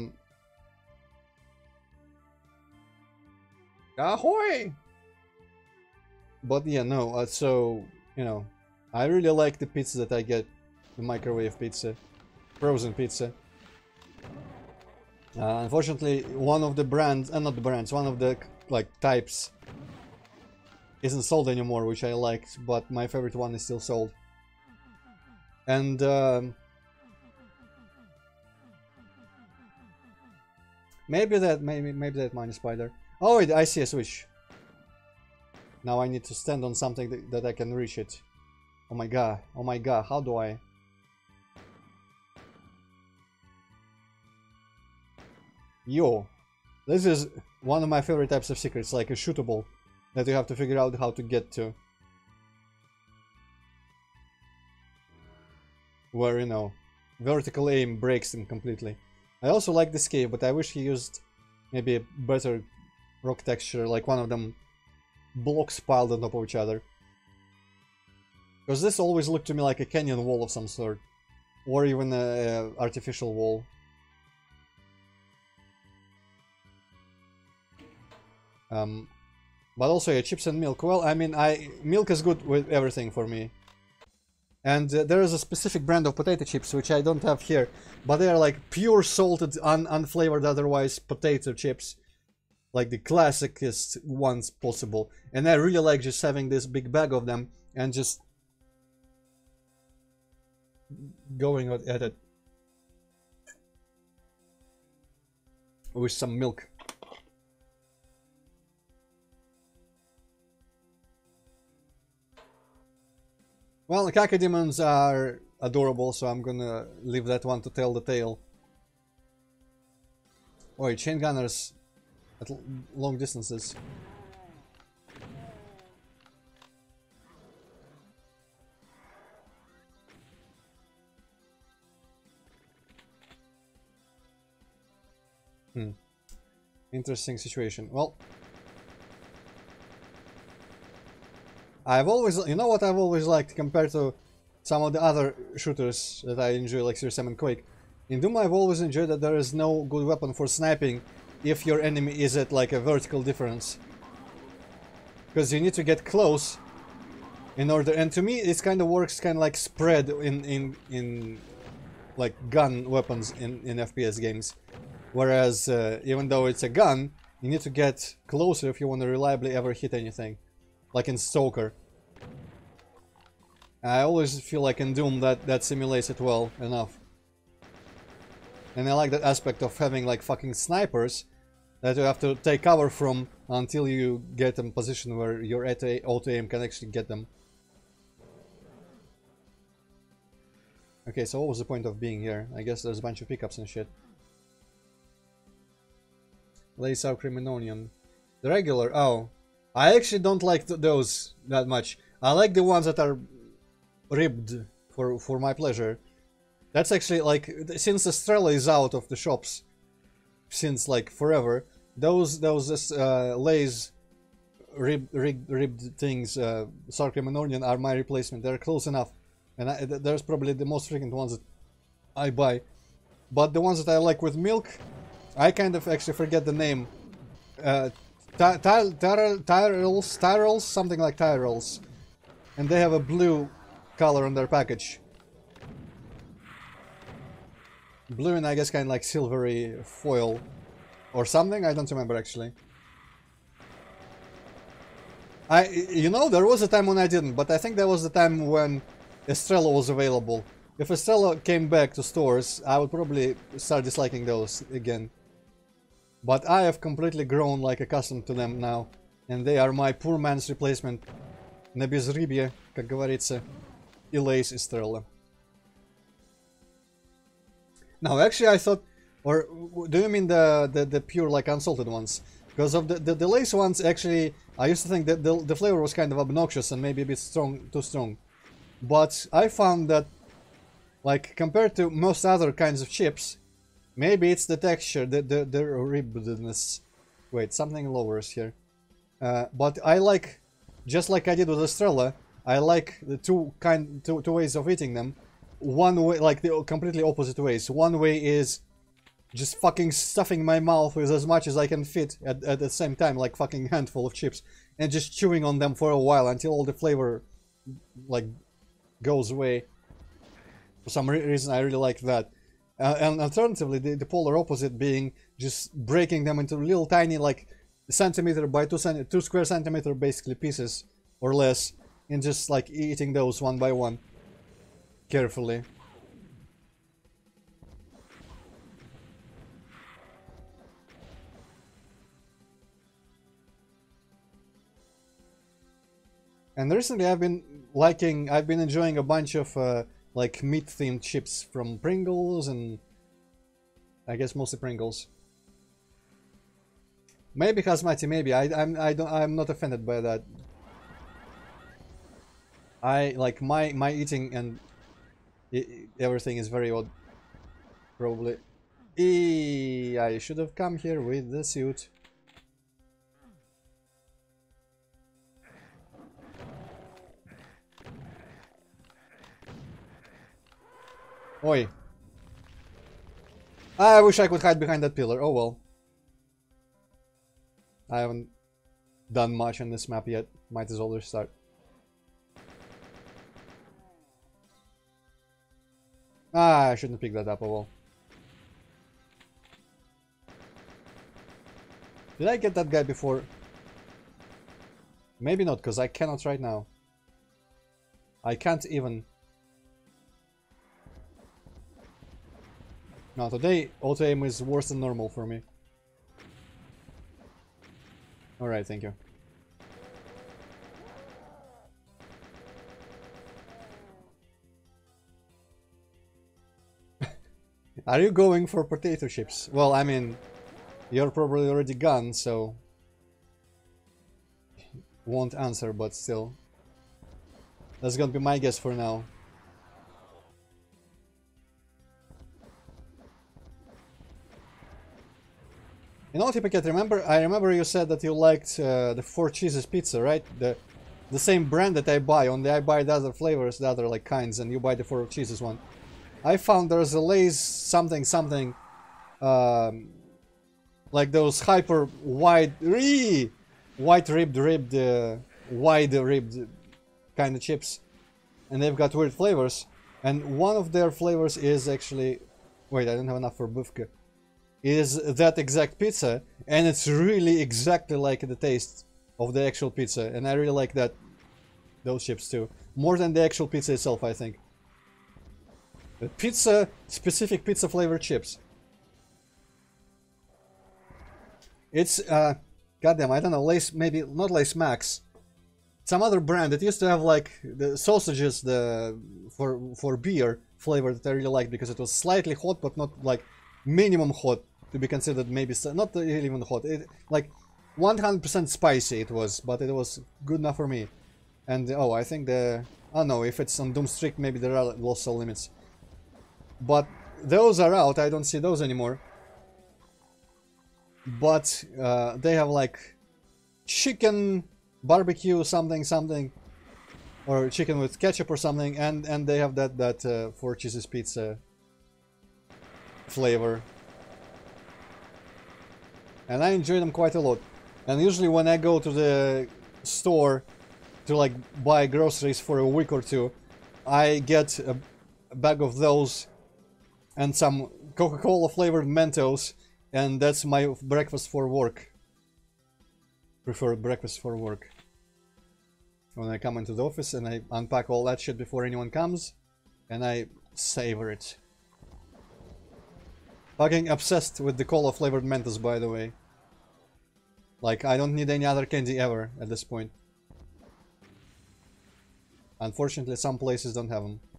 Speaker 1: Ahoy! But yeah, no, so, you know, I really like the pizza that I get, the microwave pizza, frozen pizza. Unfortunately, one of the brands, not the brands, one of the, like, types isn't sold anymore, which I liked, but my favorite one is still sold. And, maybe that mine spider. Oh, wait, I see a switch. Now I need to stand on something that I can reach it. Oh my god, how do I? Yo, this is one of my favorite types of secrets, like a shootable that you have to figure out how to get to. Where, you know, vertical aim breaks them completely. I also like this cave, but I wish he used maybe a better rock texture, like one of them blocks piled on top of each other. Because this always looked to me like a canyon wall of some sort. Or even an artificial wall. But also, yeah, chips and milk. Well, I mean, milk is good with everything for me. And there is a specific brand of potato chips, which I don't have here. But they are like pure salted, unflavored otherwise potato chips. Like the classicest ones possible. And I really like just having this big bag of them and just going at it with some milk. Well, the cacodemons are adorable, so I'm gonna leave that one to tell the tale. Oh, chain gunners at long distances. Interesting situation. Well, I've always, you know what I've always liked compared to some of the other shooters that I enjoy, like Series 7 Quake. In Doom I've always enjoyed that there is no good weapon for sniping if your enemy is at like a vertical difference. Because you need to get close in order, and to me it kind of works kind of like spread in like gun weapons in FPS games. Whereas even though it's a gun, you need to get closer if you want to reliably ever hit anything. Like in Stalker. I always feel like in Doom that simulates it well enough. And I like that aspect of having like fucking snipers that you have to take cover from until you get in a position where your auto-aim can actually get them. Okay, so what was the point of being here? I guess there's a bunch of pickups and shit. Lace sour cream and onion. The regular, oh. I actually don't like those that much. I like the ones that are ribbed for my pleasure. That's actually like, since Estrella is out of the shops since like forever, those Lay's ribbed things, sour cream and onion, are my replacement. They're close enough, and there's probably the most frequent ones that I buy. But the ones that I like with milk, I kind of actually forget the name. Tyrells, something like Tyrells, and they have a blue color on their package. Blue and I guess kind of like silvery foil or something. I don't remember actually. You know, there was a time when I didn't, but I think that was the time when Estrella was available. if Estrella came back to stores, I would probably start disliking those again. But I have completely grown like accustomed to them now. And they are my poor man's replacement. На безрыбье, как говорится, и Lace Estrella. No, actually I thought... Or do you mean the pure, like, unsalted ones? Because of the Lace ones, actually, I used to think that the flavor was kind of obnoxious and maybe a bit too strong. But I found that, like, compared to most other kinds of chips, maybe it's the texture, the ribbedness. Wait, something lowers here. But I like, just like I did with Estrella, I like the two ways of eating them. One way, like the completely opposite ways. One way is just fucking stuffing my mouth with as much as I can fit at the same time, like fucking handful of chips, and just chewing on them for a while until all the flavor, like, goes away. For some reason, I really like that. And alternatively, the polar opposite being just breaking them into little tiny, like, centimeter by 2 square centimeter, basically, pieces or less, and just, like, eating those one by one, carefully. And recently I've been enjoying a bunch of like meat-themed chips from Pringles, and I guess mostly Pringles. Maybe Hazmati, maybe I'm not offended by that. I like my eating and everything is very odd. Probably. I should have come here with the suit. Oi. I wish I could hide behind that pillar. Oh well. I haven't done much on this map yet. Might as well restart. I shouldn't pick that up. Oh well. Did I get that guy before? Maybe not, because I cannot right now. I can't even. No, today auto aim is worse than normal for me. Alright, thank you. Are you going for potato chips? Well, I mean, you're probably already gone, so won't answer, but still. That's gonna be my guess for now. You know, Tipaket, I remember you said that you liked the 4 cheeses pizza, right? The same brand that I buy. Only I buy the other flavors, the other like kinds, and you buy the 4 cheeses one. I found there's a Lay's something, like those hyper wide ribbed kind of chips, and they've got weird flavors. And one of their flavors is actually, wait, I don't have enough for bufka. Is that exact pizza, and it's really exactly like the taste of the actual pizza, and I really like those chips too, more than the actual pizza itself, I think. The specific pizza flavored chips. It's goddamn, I don't know, Lace, maybe not Lace Max, some other brand that used to have like the sausages, for beer flavor that I really liked because it was slightly hot, but not like minimum hot to be considered, maybe not really even hot. Like 100% spicy it was, but it was good enough for me. And oh, I think oh no, if it's on Doom Strict, maybe there are also limits. But those are out. I don't see those anymore. But they have like chicken barbecue something, or chicken with ketchup or something, and they have that 4 cheeses pizza flavor. And I enjoy them quite a lot. And usually when I go to the store to like buy groceries for a week or two, I get a bag of those and some Coca-Cola flavored Mentos, and that's my breakfast for work. Preferred breakfast for work. When I come into the office and I unpack all that shit before anyone comes, and I Savor it. Fucking obsessed with the cola flavored Mentos, by the way. Like, I don't need any other candy ever at this point. Unfortunately, some places don't have them.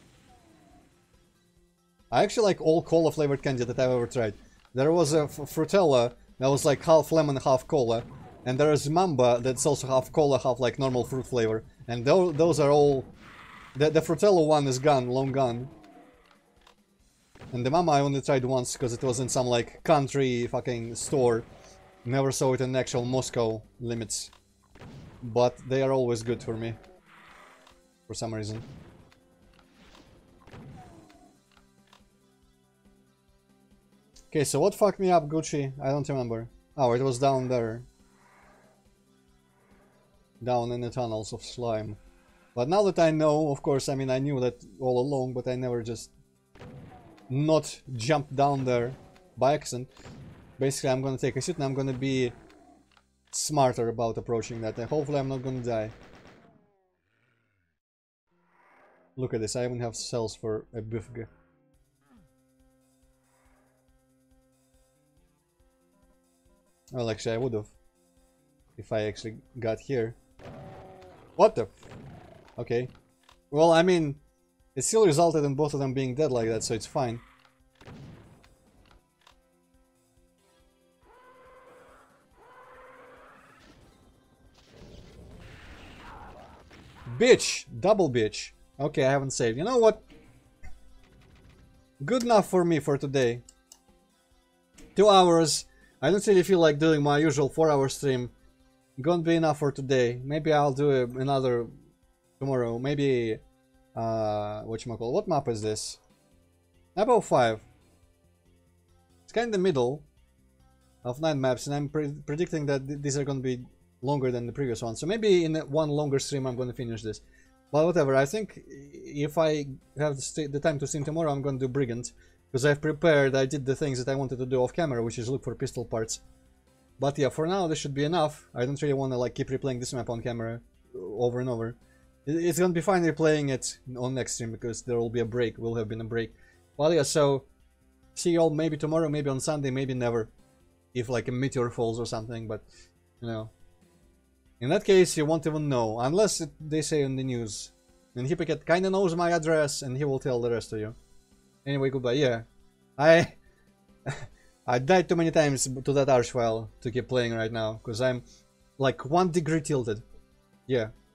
Speaker 1: I actually like all cola flavored candy that I've ever tried. There was a Frutella that was like half lemon, half cola. And there is Mamba that's also half cola, half like normal fruit flavor. And those are all... The Frutella one is gone, long gone. And the Mamba I only tried once because it was in some like country fucking store. Never saw it in actual Moscow limits. But they are always good for me. For some reason. Okay, so what fucked me up, Gucci? I don't remember. Oh, it was down there. Down in the tunnels of slime. But now that I know, of course, I mean, I knew that all along, but I never just not jumped down there by accident. Basically, I'm gonna take a seat and I'm gonna be smarter about approaching that. And hopefully I'm not gonna die. Look at this, I even have cells for a bifge. Well, actually, I would have. If I actually got here. What the? Okay. Well, I mean, it still resulted in both of them being dead like that, so it's fine. Bitch! Double bitch. Okay, I haven't saved. You know what? Good enough for me for today. 2 hours. I don't really feel like doing my usual 4-hour stream. Gonna be enough for today. Maybe I'll do another tomorrow. Maybe... whatchamacallit. What map is this? Map 05. It's kind of the middle of 9 maps, and I'm predicting that these are gonna be longer than the previous one. So maybe in one longer stream I'm gonna finish this. But whatever, I think if I have the time to stream tomorrow, I'm gonna do Brigand. Because I've prepared, I did the things that I wanted to do off camera, which is look for pistol parts. But yeah, for now this should be enough. I don't really want to like keep replaying this map on camera over and over. It's gonna be fine replaying it on next stream, because there will be a break, will have been a break. Well yeah, so see you all maybe tomorrow, maybe on Sunday, maybe never. If like a meteor falls or something, but you know. In that case, you won't even know, unless they say in the news. And Hypocat kinda knows my address, and he will tell the rest of you. Anyway, goodbye. Yeah, I died too many times to that arch file to keep playing right now, because I'm like 1 degree tilted. Yeah.